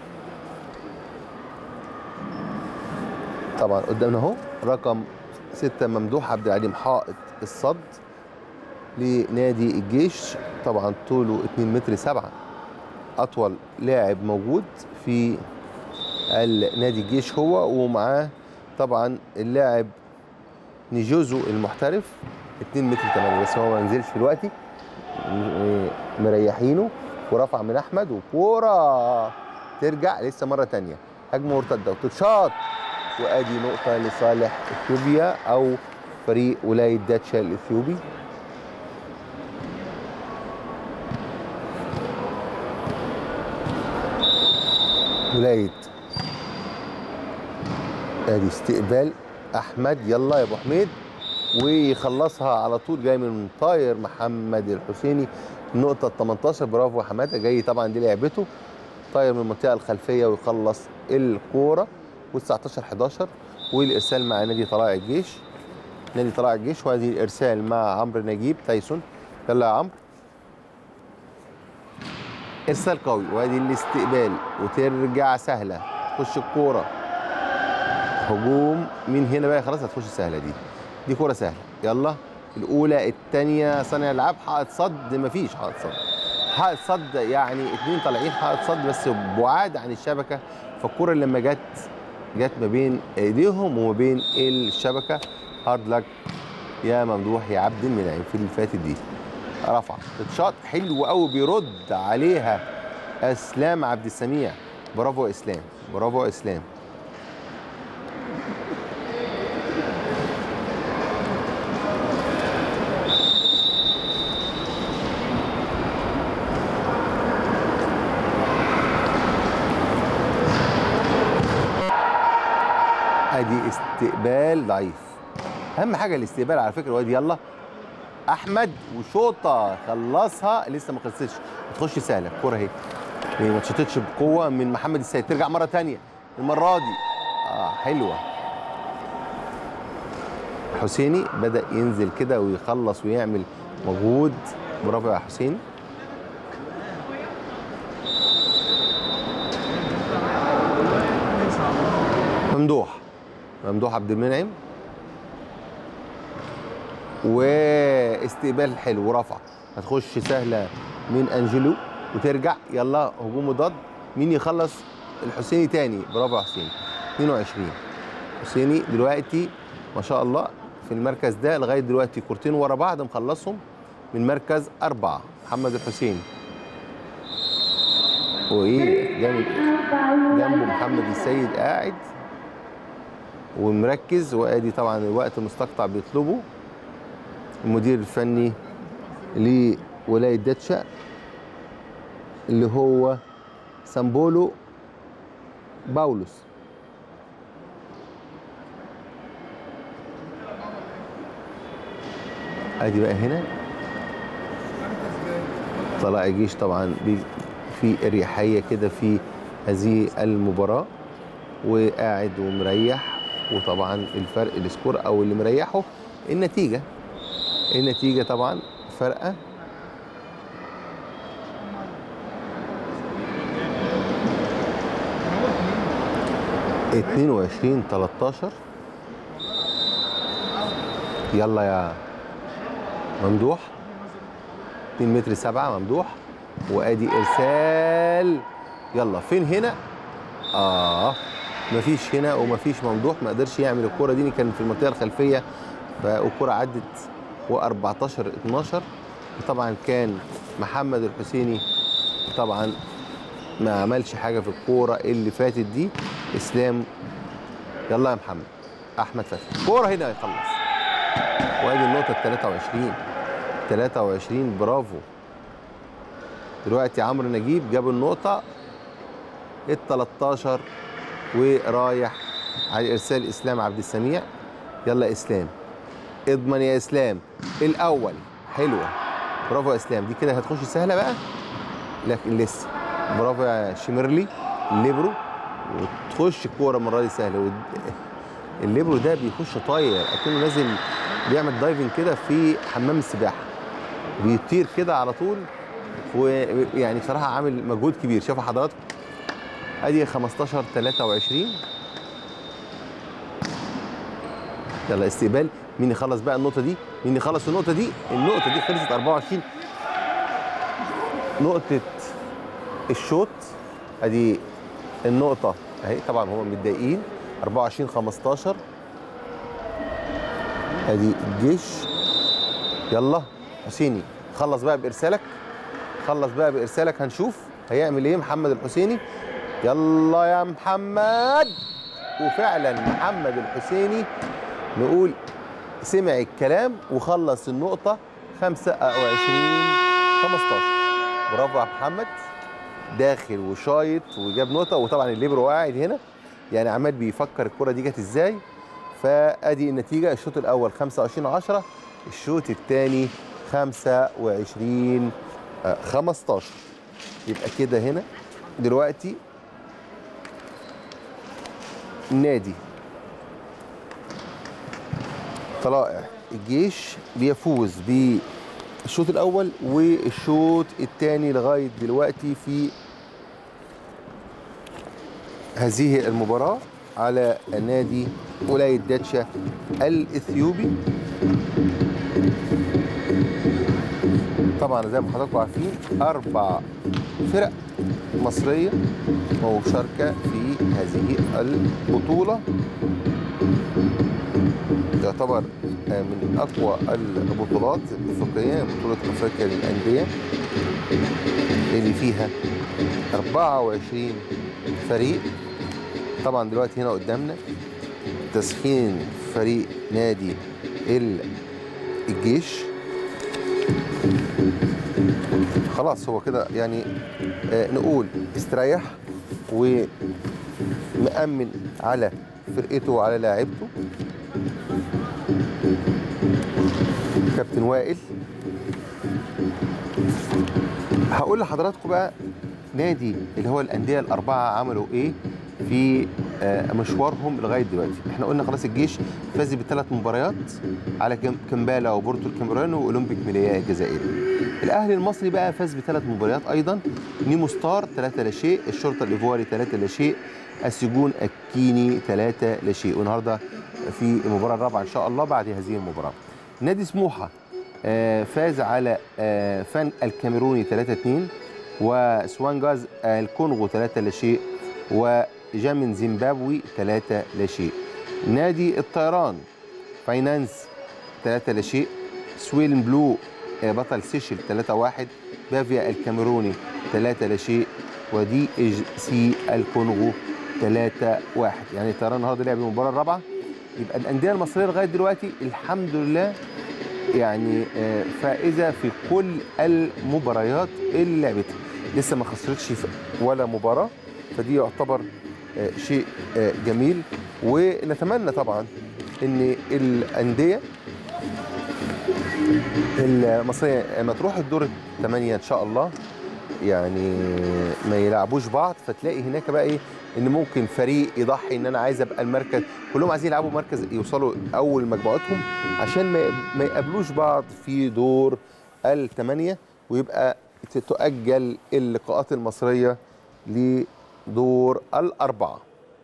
طبعا قدامنا اهو رقم ستة ممدوح عبد العليم حائط الصد لنادي الجيش، طبعا طوله اتنين متر سبعة، اطول لاعب موجود في النادي الجيش هو، ومعاه طبعا اللاعب نيجوزو المحترف اتنين متر تمانية، بس هو ما نزلش دلوقتي، مريحينه. ورفع من احمد، وكوره ترجع لسه مره ثانيه، هجمه مرتده وتتشاط، وادي نقطه لصالح اثيوبيا او فريق ولايه داتشا الاثيوبي. ولايه ادي استقبال احمد يلا يا ابو حميد، ويخلصها على طول جاي من طاير محمد الحسيني النقطه تمنتاشر. برافو يا حماده، جاي طبعا دي لعبته، طاير من المنطقه الخلفيه ويخلص الكوره. و19 حداشر، والارسال مع نادي طلائع الجيش. نادي طلائع الجيش، وادي الارسال مع عمرو نجيب تايسون. يلا يا عمرو، ارسال قوي، وادي الاستقبال وترجع سهله، تخش الكوره هجوم. مين هنا بقى؟ خلاص هتخش سهله دي، دي كوره سهله. يلا الاولى الثانيه، صانع العاب، حائط صد، مفيش حائط صد. حائط صد يعني اثنين طالعين حائط صد بس بعاد عن الشبكه، فالكوره لما جت جت ما بين ايديهم وما بين الشبكه. هارد لك يا ممدوح يا عبد المنعم في اللي فاتت دي. رفع تتشاط حلو قوي، بيرد عليها اسلام عبد السميع. برافو يا اسلام، برافو يا اسلام. ادي استقبال ضعيف، اهم حاجه الاستقبال على فكره. وادي يلا احمد وشوطه، خلصها، لسه ما خلصتش، تخش سهله الكوره اهي، ما اتشطتش بقوه من محمد السيد، ترجع مره ثانيه المره دي. اه حلوه. حسيني بدا ينزل كده ويخلص ويعمل مجهود. برافو يا حسيني. ممدوح ممدوح عبد المنعم، واستقبال حلو ورفع، هتخش سهله من انجلو وترجع. يلا هجوم مضاد، مين يخلص؟ الحسيني تاني. برافو يا حسيني. اتنين وعشرين حسيني دلوقتي ما شاء الله في المركز ده لغايه دلوقتي، كورتين ورا بعض مخلصهم من مركز اربعه. محمد الحسيني وايه جنب جنبه محمد السيد قاعد ومركز، وادي طبعا الوقت مستقطع بيطلبه المدير الفني لولايه داتشا اللي هو سامبولو باولوس. ادي بقى هنا طلائع الجيش طبعا في اريحيه كده في هذه المباراه، وقاعد ومريح، وطبعا الفرق السكور او اللي مريحه النتيجه النتيجه طبعا فرقه. اتنين وعشرين تلتاشر. يلا يا ممدوح، اتنين متر سبعة ممدوح، وادي ارسال. يلا فين هنا؟ اه مفيش هنا ومفيش ممدوح، ما قدرش يعمل الكوره دي، كان في المنطقه الخلفيه فالكوره عدت. واربعتاشر اتناشر. طبعا كان محمد الحسيني طبعا ما عملش حاجه في الكوره اللي فاتت دي. اسلام يلا يا محمد. احمد فتحي كوره هنا يخلص، وادي النقطه تلاتة وعشرين تلاتة وعشرين. برافو. دلوقتي عمرو نجيب جاب النقطه ال تلتاشر ورايح على ارسال اسلام عبد السميع. يلا اسلام، اضمن يا اسلام الاول. حلوه، برافو يا اسلام، دي كده هتخش سهله بقى، لكن لسه. برافو يا شميرلي الليبرو، وتخش الكوره المره دي سهله. الليبرو ده بيخش طاير اكنه نازل بيعمل دايفنج كده في حمام السباحه، بيطير كده على طول، ويعني بصراحه عامل مجهود كبير. شوفوا حضراتكم ادي خمستاشر تلاتة وعشرين. يلا استقبال، مين يخلص بقى النقطه دي؟ مين يخلص النقطه دي؟ النقطه دي خلصت اربعة وعشرين. نقطه الشوط ادي النقطه اهي، طبعا هم متضايقين. اربعة وعشرين خمستاشر. ادي الجيش. يلا حسيني خلص بقى بارسالك، خلص بقى بارسالك، هنشوف هيعمل ايه محمد الحسيني. يلا يا محمد. وفعلا محمد الحسيني نقول سمع الكلام وخلص النقطه خمسة وعشرين خمستاشر. برافو يا محمد، داخل وشايط وجاب نقطه. وطبعا الليبرو قاعد هنا يعني عمال بيفكر الكره دي جت ازاي، فادي النتيجه، الشوط الاول خمسة وعشرين عشرة، الشوط الثاني خمسة وعشرين خمستاشر. يبقى كده هنا دلوقتي نادي طلائع الجيش بيفوز بالشوط الاول والشوط الثاني لغايه دلوقتي في هذه المباراه على نادي ولايه داتشا الاثيوبي. طبعا زي ما حضراتكم عارفين اربع فرق مصريه مشاركه في هذه البطوله، تعتبر من اقوى البطولات الافريقيه، بطوله افريقيا للانديه اللي فيها أربعة وعشرين فريق. طبعا دلوقتي هنا قدامنا تسخين فريق نادي الجيش. خلاص هو كده يعني آه نقول استريح ومأمن على فرقته وعلى لاعبته. كابتن وائل هقول لحضراتكم بقى نادي اللي هو الأندية الأربعة عملوا إيه في مشوارهم لغايه دلوقتي. احنا قلنا خلاص الجيش فاز بثلاث مباريات على كمبالا وبورتو الكاميروني واولمبيك ميليا الجزائري. الاهلي المصري بقى فاز بثلاث مباريات ايضا، نيمو ستار ثلاثة لا شيء، الشرطه الايفواري ثلاثة لا شيء، السجون الكيني ثلاثة لا شيء. والنهارده في المباراه الرابعه ان شاء الله بعد هذه المباراه. نادي سموحه فاز على فان الكاميروني ثلاثة اثنين، وسوانجاز الكونغو ثلاثة لا شيء، و جامن زيمبابوي ثلاثة لا شيء. نادي الطيران فاينانس ثلاثة لا شيء، سويلن بلو بطل سيشل ثلاثة واحد، بافيا الكاميروني ثلاثة لا شيء، ودي اج سي الكونغو ثلاثة واحد. يعني الطيران النهارده لعب المباراه الرابعه. يبقى الانديه المصريه لغايه دلوقتي الحمد لله يعني فائزه في كل المباريات اللي لعبتها، لسه ما خسرتش ولا مباراه، فدي يعتبر شيء جميل. ونتمنى طبعا ان الانديه المصريه لما تروح الدور الثمانيه ان شاء الله يعني ما يلعبوش بعض، فتلاقي هناك بقى ايه ان ممكن فريق يضحي ان انا عايز ابقى المركز، كلهم عايزين يلعبوا مركز يوصلوا اول مجموعتهم عشان ما يقابلوش بعض في دور الثمانيه، ويبقى تؤجل اللقاءات المصريه لدور الاربعه.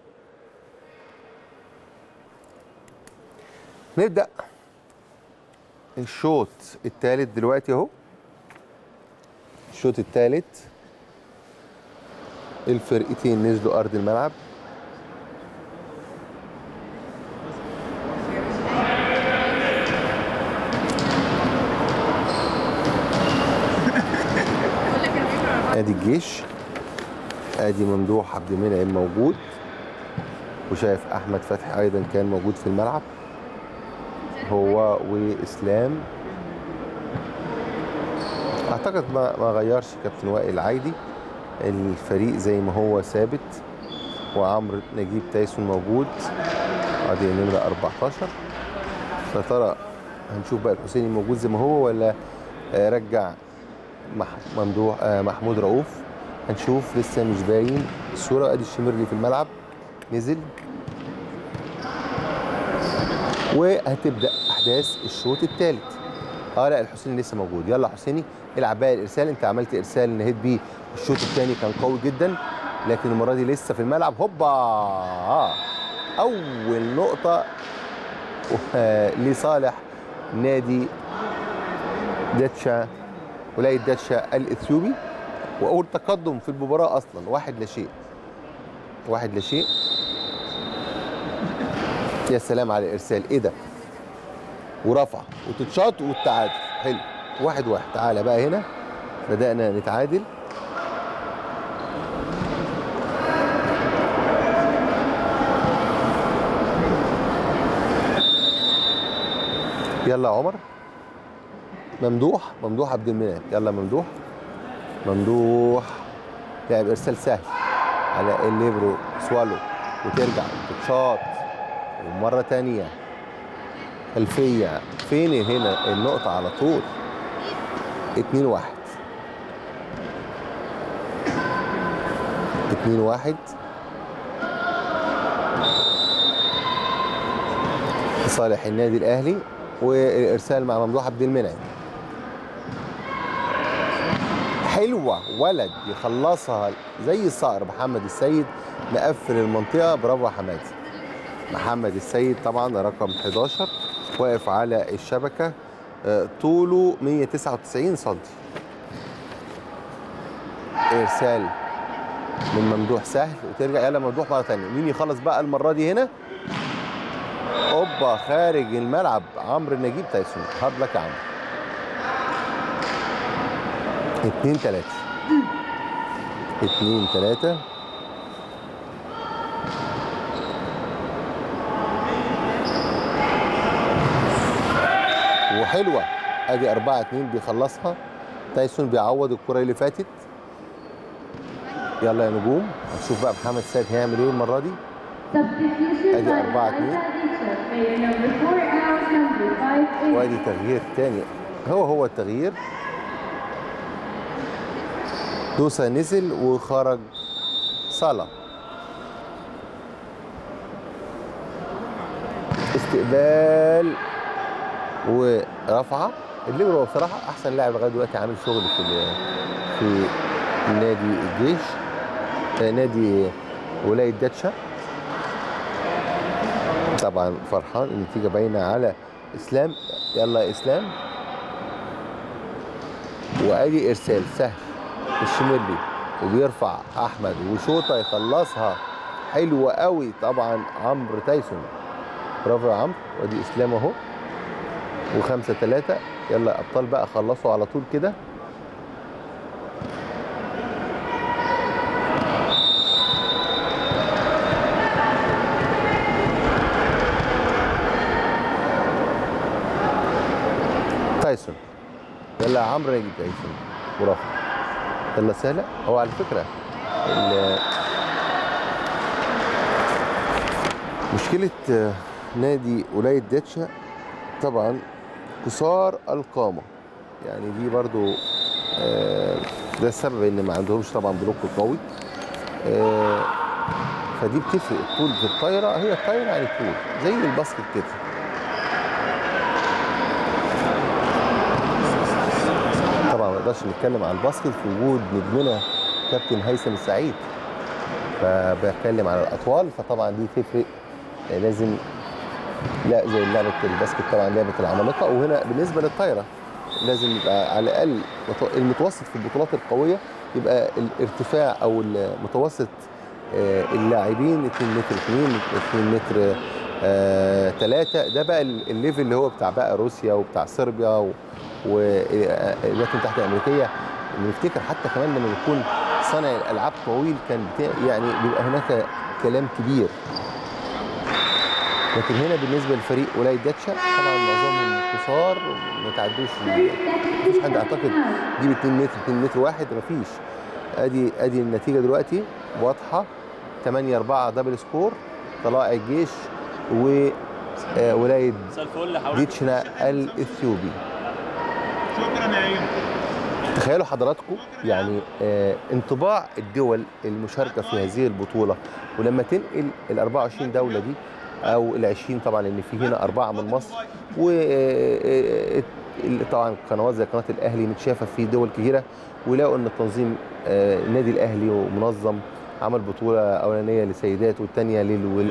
نبدا الشوط الثالث دلوقتي اهو. الشوط الثالث الفرقتين نزلوا ارض الملعب. ادي الجيش، ادي ممدوح عبد المنعم موجود، وشايف احمد فتحي ايضا كان موجود في الملعب هو واسلام. اعتقد ما ما غيرش كابتن وائل عايدي، الفريق زي ما هو ثابت، وعمرو نجيب تايسون موجود، ادي نمره أربعتاشر. يا ترى هنشوف بقى الحسيني موجود زي ما هو ولا رجع ممدوح محمود رؤوف؟ هنشوف، لسه مش باين الصوره. ادي الشمرلي في الملعب نزل، وهتبدا احداث الشوط الثالث. اه لا الحسيني لسه موجود. يلا حسيني العب بقى الارسال، انت عملت ارسال نهيت بيه الشوط الثاني كان قوي جدا، لكن المره دي لسه في الملعب. هوبا آه. اول نقطه لصالح نادي داتشا ولايه داتشا الاثيوبي، واول تقدم في المباراه اصلا، واحد لا شيء واحد لا شيء. يا سلام على الارسال، ايه ده؟ ورفع وتتشاط والتعادل حلو، واحد واحد. تعالى بقى هنا بدأنا نتعادل. يلا يا عمر. ممدوح ممدوح عبد المنعم، يلا ممدوح ممدوح لعب ارسال سهل على الليبرو سوالو، وترجع تتشاط ومره ثانيه خلفيه. فين هنا النقطه على طول؟ اتنين واحد اتنين واحد لصالح النادي الاهلي، والارسال مع ممدوح عبد المنعم. حلوه ولد يخلصها زي الصقر. محمد السيد مقفل المنطقه، برافو يا حمادي. محمد السيد طبعا رقم حداشر واقف على الشبكه، طوله مية وتسعة وتسعين سنتي. ارسال من ممدوح سهل، وترجع يلا ممدوح مره ثانيه. مين يخلص بقى المره دي هنا؟ اوبا خارج الملعب عمرو نجيب تايسون. هارد لك يا عمرو. اتنين تلاتة اتنين تلاتة. وحلوه ادي أربعة اتنين بيخلصها تايسون، بيعوض الكره اللي فاتت. يلا يا نجوم هنشوف بقى محمد السيد هيعمل ايه المره دي. ادي أربعة اتنين وادي تغيير تاني، هو هو التغيير. دوسة نزل وخرج صلاة. استقبال ورفعه. الليبرو بصراحه احسن لاعب لغايه دلوقتي، عامل شغل في في نادي الجيش، نادي ولايه داتشا. طبعا فرحان، النتيجه باينه على اسلام. يلا يا اسلام. وادي ارسال سهل الشمرلي، وبيرفع احمد وشوطه يخلصها حلوه قوي. طبعا عمرو تايسون، برافو يا عمرو. وادي اسلام اهو. وخمسة ثلاثة. يلا يا ابطال بقى خلصوا على طول كده. تايسون. يلا يا عمرو نجيب تايسون ورفع. يلا سهله. هو على فكره مشكله نادي ولايه داتشا طبعا قصار القامه، يعني دي برضو ده السبب ان ما عندهمش طبعا بلوك قوي، فدي بتفرق. الطول في الطايره، هي الطايره يعني الطول زي الباسكت كده. طبعا ما نقدرش نتكلم عن الباسكت في وجود نجمنا كابتن هيثم السعيد، فبتكلم على الاطوال، فطبعا دي تفرق. لازم لا زي لعبه الباسكت طبعا لعبه العمالقه، وهنا بالنسبه للطايره لازم يبقى على الاقل المتوسط في البطولات القويه يبقى الارتفاع او المتوسط اللاعبين اتنين متر اتنين اتنين متر ثلاثة. ده بقى الليفل اللي هو بتاع بقى روسيا وبتاع صربيا والولايات المتحده الامريكيه. نفتكر حتى كمان لما بيكون صانع الالعاب طويل كان يعني بيبقى هناك كلام كبير، لكن هنا بالنسبه لفريق ولايه داتشا طبعا معظمهم قصار ما تعدوش. مفيش حد اعتقد يجيب اتنين متر اتنين متر واحد، مفيش. ادي ادي النتيجه دلوقتي واضحه. تمانية أربعة دبل سكور طلائع الجيش وولايه ديتشنا الاثيوبي. تخيلوا حضراتكم يعني آه انطباع الدول المشاركه في هذه البطوله، ولما تنقل ال أربعة وعشرين دوله دي او ال عشرين طبعا، لان في هنا اربعه من مصر، و طبعا قنوات زي قناه الاهلي متشافه في دول كثيره، ويلاقوا ان التنظيم آه النادي الاهلي ومنظم عمل بطوله اولانيه للسيدات والثانيه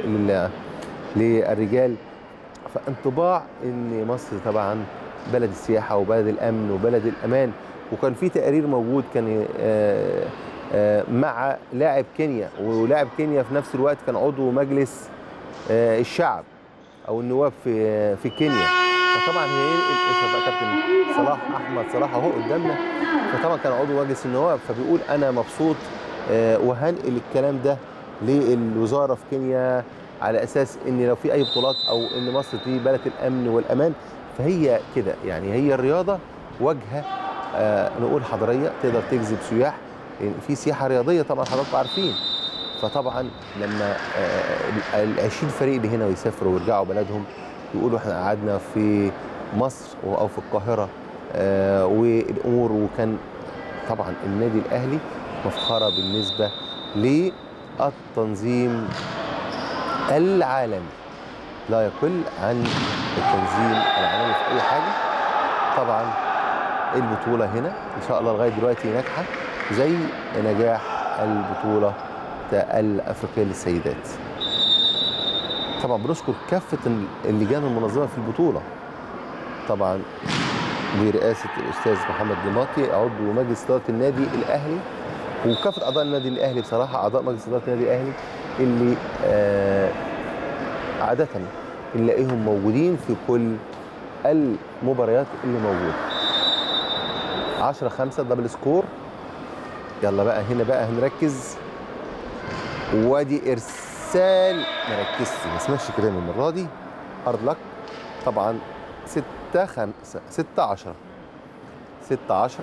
للرجال. فانطباع ان مصر طبعا بلد السياحه وبلد الامن وبلد الامان. وكان في تقرير موجود كان آآ آآ مع لاعب كينيا، ولاعب كينيا في نفس الوقت كان عضو مجلس الشعب او النواب في في كينيا. فطبعا هي بقى كابتن صلاح احمد صلاح اهو قدامنا، فطبعا كان عضو مجلس النواب، فبيقول انا مبسوط وهنقل الكلام ده للوزاره في كينيا على اساس ان لو في اي بطولات او ان مصر دي بلد الامن والامان. فهي كده يعني، هي الرياضه واجهه آه نقول حضاريه تقدر تجذب سياح، في سياحه رياضيه طبعا حضراتكم عارفين. فطبعا لما ال عشرين فريق اللي هنا ويسافروا ويرجعوا بلدهم يقولوا احنا قعدنا في مصر او في القاهره آه والامور، وكان طبعا النادي الاهلي مفخره بالنسبه للتنظيم العالمي، لا يقل عن التنظيم العالمي في اي حاجه. طبعا البطوله هنا ان شاء الله لغايه دلوقتي ناجحه زي نجاح البطوله الافريقيه للسيدات. طبعا بنشكر كافه اللجان المنظمه في البطوله، طبعا برئاسه الاستاذ محمد دماطي عضو مجلس اداره النادي الاهلي، وكافه اعضاء النادي الاهلي بصراحه، اعضاء مجلس اداره النادي الاهلي اللي آه عاده نلاقيهم موجودين في كل المباريات اللي موجوده. عشرة خمسة دبل سكور. يلا بقى هنا بقى هنركز، وادي ارسال ما ركزتش ما اسمعش كلامي المره دي. هارد لك. طبعا ستة خمسة ستة عشرة ستة عشرة.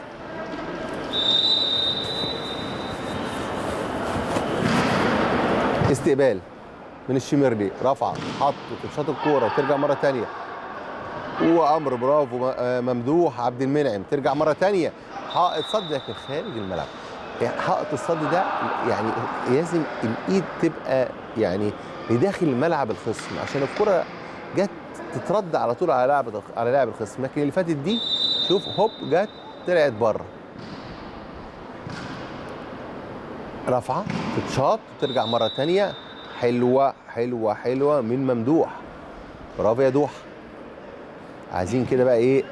استقبال من الشميرلي، رفعه حط تشاط الكوره وترجع مره ثانيه، وامر برافو ممدوح عبد المنعم، ترجع مره ثانيه حائط صد لكن خارج الملعب. حائط الصد ده يعني لازم الايد تبقى يعني لداخل الملعب الخصم عشان الكره جت تترد على طول على لاعب على لاعب الخصم، لكن اللي فاتت دي شوف هوب جت طلعت بره. رفعه تتشاط وترجع مره ثانيه، حلوه حلوه حلوه من ممدوح، برافو يا دوح. عايزين كده بقى ايه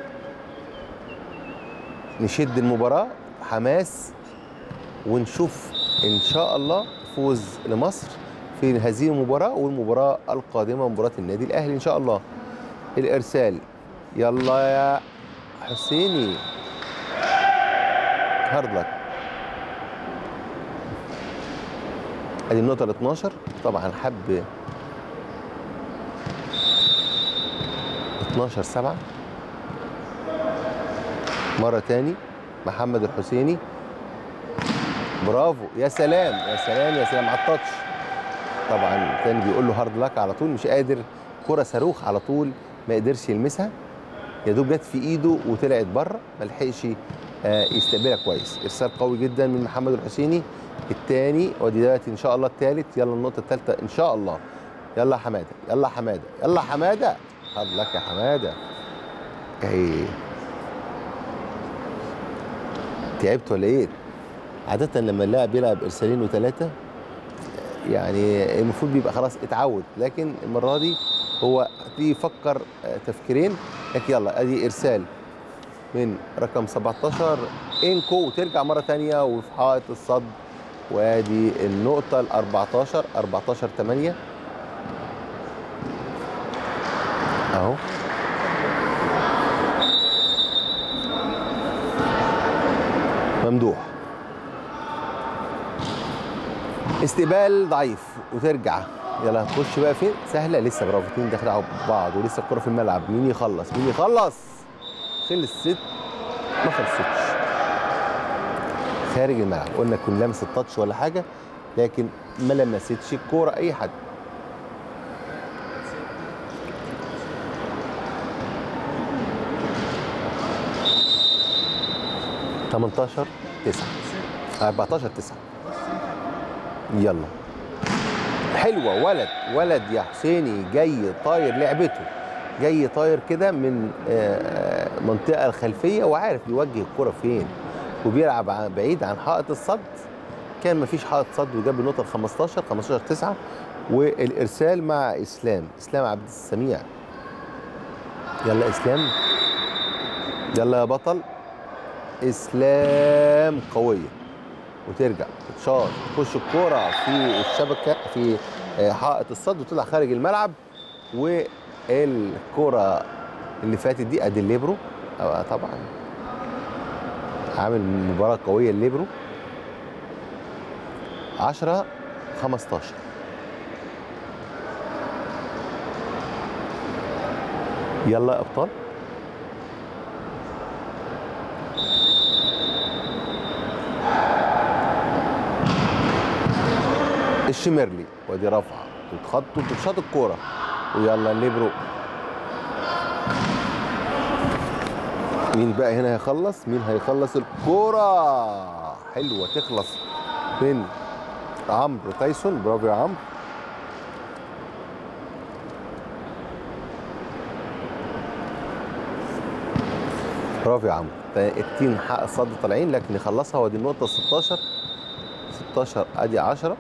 نشد المباراه حماس ونشوف ان شاء الله فوز لمصر في هذه المباراه والمباراه القادمه مباراه النادي الاهلي ان شاء الله. الارسال يلا يا حسيني، هارد لك. ادي النقطه ال اتناشر. طبعا حب اتناشر سبعة مره تاني محمد الحسيني، برافو يا سلام يا سلام يا سلام على التاتش. طبعا كان بيقول له هارد لك على طول، مش قادر، كره صاروخ على طول ما قدرش يلمسها، يا دوب جت في ايده وطلعت بره، ما لحقش يستقبلها كويس. ارسال قوي جدا من محمد الحسيني الثاني، ودي دلوقتي ان شاء الله الثالث. يلا النقطه الثالثه ان شاء الله. يلا يا حماده يلا يا حماده يلا يا حماده، هارد لك يا حماده. ايه تعبت ولا ايه؟ عادة لما اللاعب بيلعب ارسالين وثلاثة يعني المفروض بيبقى خلاص اتعود، لكن المرة دي هو بيفكر تفكيرين. لكن يلا ادي ارسال من رقم سبعتاشر انكو وترجع مرة ثانية وفي حائط الصد، وادي النقطة ال اربعتاشر اربعتاشر ثمانية اهو. ممدوح استقبال ضعيف وترجع. يلا هتخش بقى فين؟ سهله لسه، برافو اتنين داخلين بعض ولسه الكره في الملعب. مين يخلص مين يخلص؟ خلصت ما خلصتش، خارج الملعب. قلنا كن لامس التاتش ولا حاجه لكن ما لمستش الكوره اي حد. تمنتاشر تسعة اربعتاشر تسعة. يلا حلوه، ولد ولد يا حسيني جاي طاير لعبته، جاي طاير كده من المنطقه الخلفيه وعارف يوجه الكره فين، وبيلعب بعيد عن حائط الصد. كان مفيش حائط صد وجاب النقطه ال خمستاشر خمستاشر تسعة. والارسال مع اسلام اسلام عبد السميع. يلا اسلام يلا يا بطل اسلام، قويه وترجع تتشاط تخش الكوره في الشبكه في حائط الصد وتطلع خارج الملعب. والكوره اللي فاتت دي ادي الليبرو طبعا عامل مباراه قويه الليبرو. عشرة خمستاشر. يلا يا ابطال الشميرلي، وادي رافعه تتخط وتتشاط الكوره، ويلا الليبرو. مين بقى هنا هيخلص؟ مين هيخلص الكوره؟ حلوه تخلص من عمرو تايسون. برافو يا عمرو. برافو يا عمرو. التين حق الصد طالعين، لكن يخلصها. ودي النقطه ستاشر ستاشر ادي عشرة،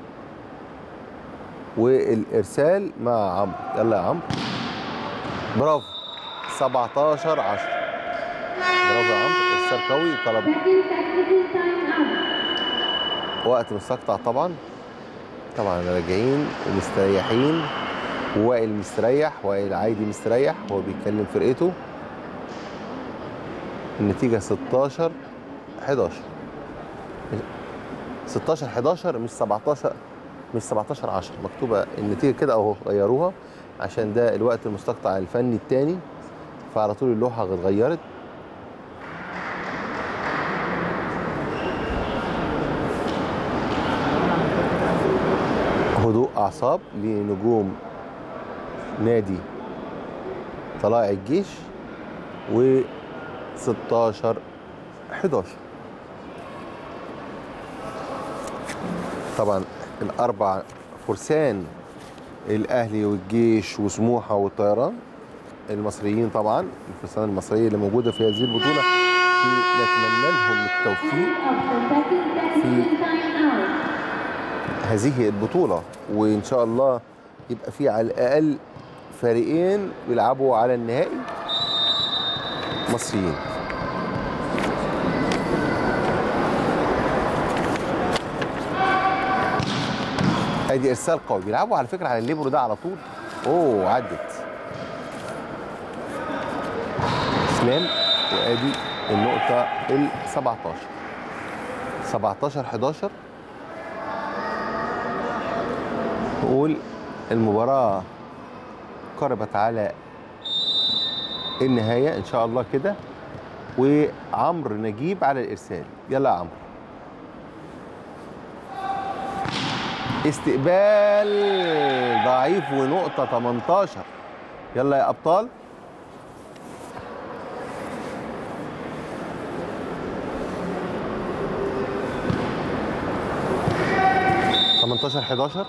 والارسال مع عمرو. يلا يا عمرو. برافو. سبعتاشر عشرة. برافو يا عمرو. ارسال قوي. طلب وقت مستقطع طبعا. طبعا راجعين ومستريحين، ووائل مستريح، وائل عايدي مستريح وهو بيتكلم فرقته. النتيجه ستاشر حداشر. ستاشر حداشر مش سبعتاشر، مش سبعتاشر عشرة. مكتوبه النتيجه كده اهو، غيروها عشان ده الوقت المستقطع الفني الثاني، فعلى طول اللوحه اتغيرت. هدوء اعصاب لنجوم نادي طلائع الجيش. و ستاشر حداشر. طبعا الاربع فرسان الاهلي والجيش وسموحه والطيران المصريين، طبعا الفرسان المصريه اللي موجوده في هذه البطوله، نتمنى لهم التوفيق في هذه البطوله، وان شاء الله يبقى في على الاقل فريقين بيلعبوا على النهائي مصريين. ادي ارسال قوي. بيلعبوا على فكره على الليبرو ده على طول. اوه عدت اسلام. وادي النقطه ال سبعتاشر. سبعتاشر حداشر. نقول المباراه قربت على النهايه ان شاء الله كده. وعمرو نجيب على الارسال. يلا يا عمرو. استقبال ضعيف ونقطه تمنتاشر. يلا يا ابطال. تمنتاشر حداشر.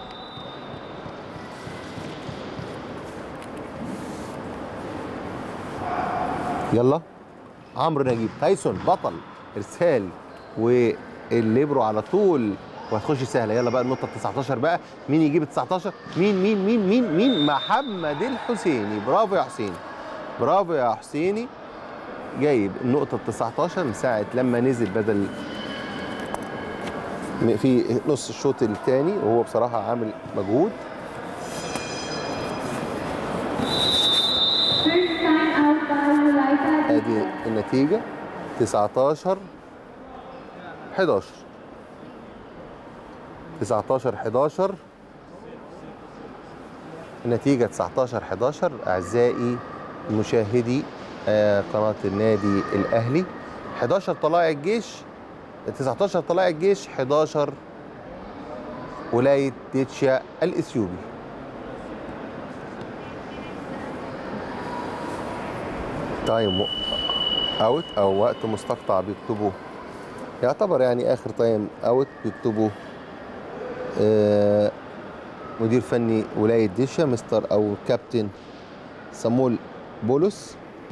يلا عمرو نجيب. تايسون بطل ارسال والليبرو على طول، وهتخش سهله. يلا بقى النقطه تسعتاشر بقى. مين يجيب تسعتاشر؟ مين مين مين مين مين محمد الحسيني. برافو يا حسيني. برافو يا حسيني. جايب النقطه تسعتاشر من ساعه لما نزل بدل في نص الشوط الثاني، وهو بصراحه عامل مجهود. ادي النتيجه تسعتاشر حداشر. تسعتاشر حداشر. النتيجه تسعتاشر حداشر. اعزائي مشاهدي قناه النادي الاهلي. حداشر طلائع الجيش، تسعتاشر طلائع الجيش، حداشر ولايه ديتشا الاثيوبي. تايم اوت او وقت مستقطع بيكتبوا، يعتبر يعني اخر تايم اوت بيكتبوا آه مدير فني ولايه ديشا مستر او كابتن صامويل بولس.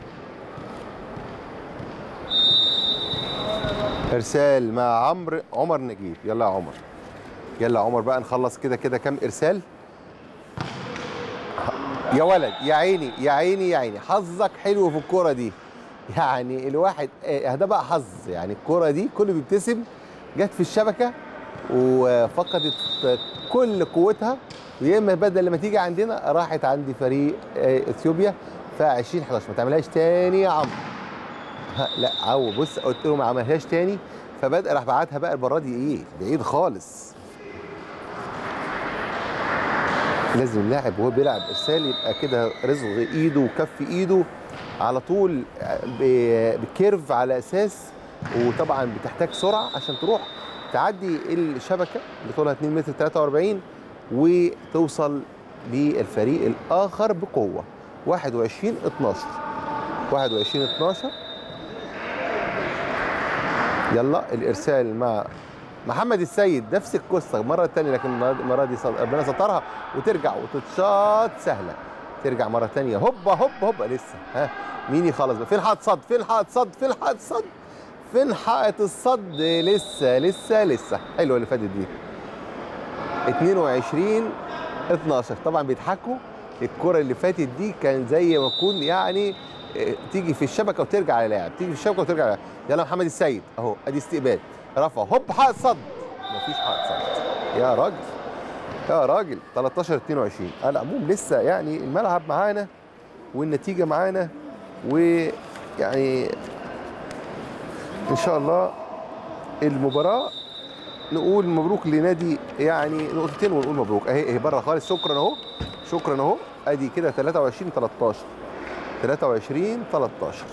ارسال مع عمرو عمر نجيب. يلا يا عمر. يلا يا عمر بقى نخلص كده كده. كام ارسال يا ولد؟ يا عيني يا عيني يا عيني. حظك حلو في الكوره دي، يعني الواحد ده بقى حظ. يعني الكوره دي كله بيبتسم، جت في الشبكه وفقدت كل قوتها، ويا اما بدل لما تيجي عندنا راحت عند فريق اثيوبيا. ف عشرين حداشر. ما تعملهاش تاني يا عمرو. لا عو بص قلت له ما عملهاش تاني، فبدأ راح بعتها بقى المره دي ايه بعيد خالص. لازم اللاعب وهو بيلعب ارسال يبقى كده رزق ايده وكف ايده على طول بكيرف على اساس، وطبعا بتحتاج سرعه عشان تروح تعدي الشبكه اللي طولها اتنين متر تلاتة وأربعين وتوصل للفريق الاخر بقوه. واحد وعشرين اتناشر واحد وعشرين اتناشر. يلا الارسال مع محمد السيد، نفس القصه مره ثانيه، لكن المره دي ربنا سترها وترجع وتتشاط سهله. ترجع مره ثانيه، هوبا هوبا هوبا، لسه ها مين يخلص بقى؟ فين حائط صد؟ فين حائط صد؟ فين حائط صد؟ فين حائط الصد؟ لسه لسه لسه. حلوه اللي فاتت دي. اتنين وعشرين اتناشر. طبعا بيضحكوا، الكره اللي فاتت دي كان زي ما تكون يعني تيجي في الشبكه وترجع على لاعب، تيجي في الشبكه وترجع على لاعب. يلا محمد السيد اهو، ادي استقبال، رفع، هوب، حائط صد. مفيش حائط صد يا راجل يا راجل. تلتاشر اتنين وعشرين. على العموم لسه يعني الملعب معانا والنتيجه معانا، ويعني ان شاء الله المباراه نقول مبروك لنادي يعني نقطتين ونقول مبروك. اهي اهي بره خالص. شكرا اهو، شكرا اهو. ادي كده تلاتة وعشرين تلتاشر تلاتة وعشرين تلتاشر.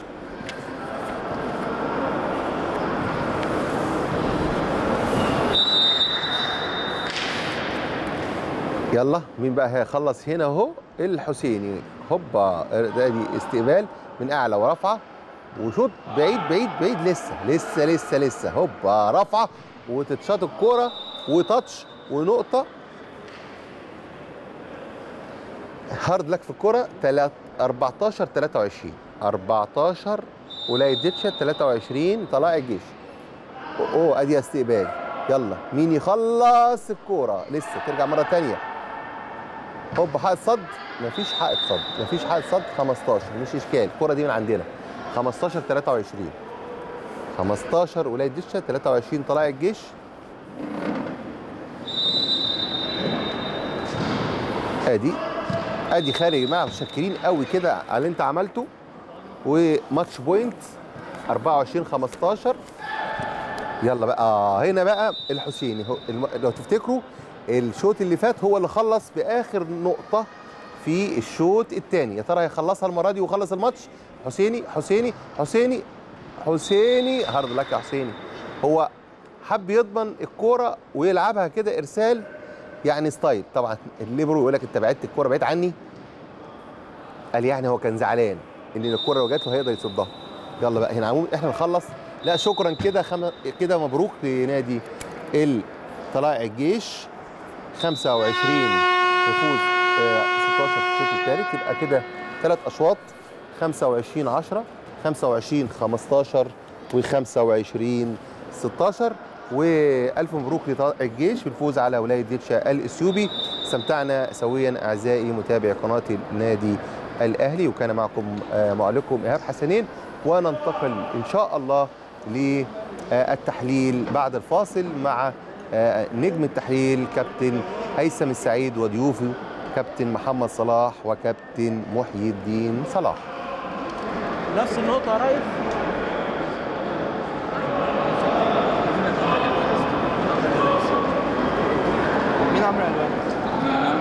يلا مين بقى هيخلص هنا اهو؟ الحسيني. هوبا، ادي استقبال من اعلى ورفعه وشوط بعيد بعيد بعيد. لسه لسه لسه لسه. هوبا، رفعه وتتشاط الكوره وتاتش ونقطه. هارد لك في الكوره. اربعتاشر تلاتة وعشرين اربعتاشر ولاية ديتشا تلاتة وعشرين طلائع الجيش. اوه ادي استقبال. يلا مين يخلص الكوره؟ لسه ترجع مره ثانيه. هوب، حائط صد. مفيش حائط صد، مفيش حائط صد. خمستاشر مش اشكال، الكوره دي من عندنا. خمستاشر تلاتة وعشرين خمستاشر ولاية ديتشا تلاتة وعشرين طلائع الجيش. ادي ادي خارج يا جماعه. متشكرين قوي كده على اللي انت عملته. وماتش بوينت اربعة وعشرين خمستاشر. يلا بقى هنا بقى الحسيني. الم... لو تفتكروا الشوط اللي فات هو اللي خلص باخر نقطه في الشوط الثاني. يا ترى هيخلصها المره دي ويخلص الماتش؟ حسيني حسيني حسيني حسيني. هارد لك يا حسيني. هو حب يضمن الكوره ويلعبها كده ارسال يعني ستايل. طبعا الليبرو يقول لك انت بعدت الكوره بعيد عني. قال يعني هو كان زعلان ان الكوره لو جات له هيقدر يصدها. يلا بقى هنا عموما احنا نخلص. لا شكرا كده خم... كده مبروك لنادي طلائع الجيش. خمسة وعشرين يفوز ستاشر في الشوط الثالث. يبقى كده ثلاث اشواط. خمسة وعشرين عشرة خمسة وعشرين خمستاشر وخمسة وعشرين ستاشر. والف مبروك لطلائع الجيش بالفوز على ولايه ديتشا الاثيوبي. استمتعنا سويا اعزائي متابعي قناه النادي الاهلي، وكان معكم معلقكم ايهاب حسنين. وننتقل ان شاء الله للتحليل بعد الفاصل مع نجم التحليل كابتن هيثم السعيد وضيوفه كابتن محمد صلاح وكابتن محيي الدين صلاح. نفس النقطة يا ريس. مين عمرو الوان؟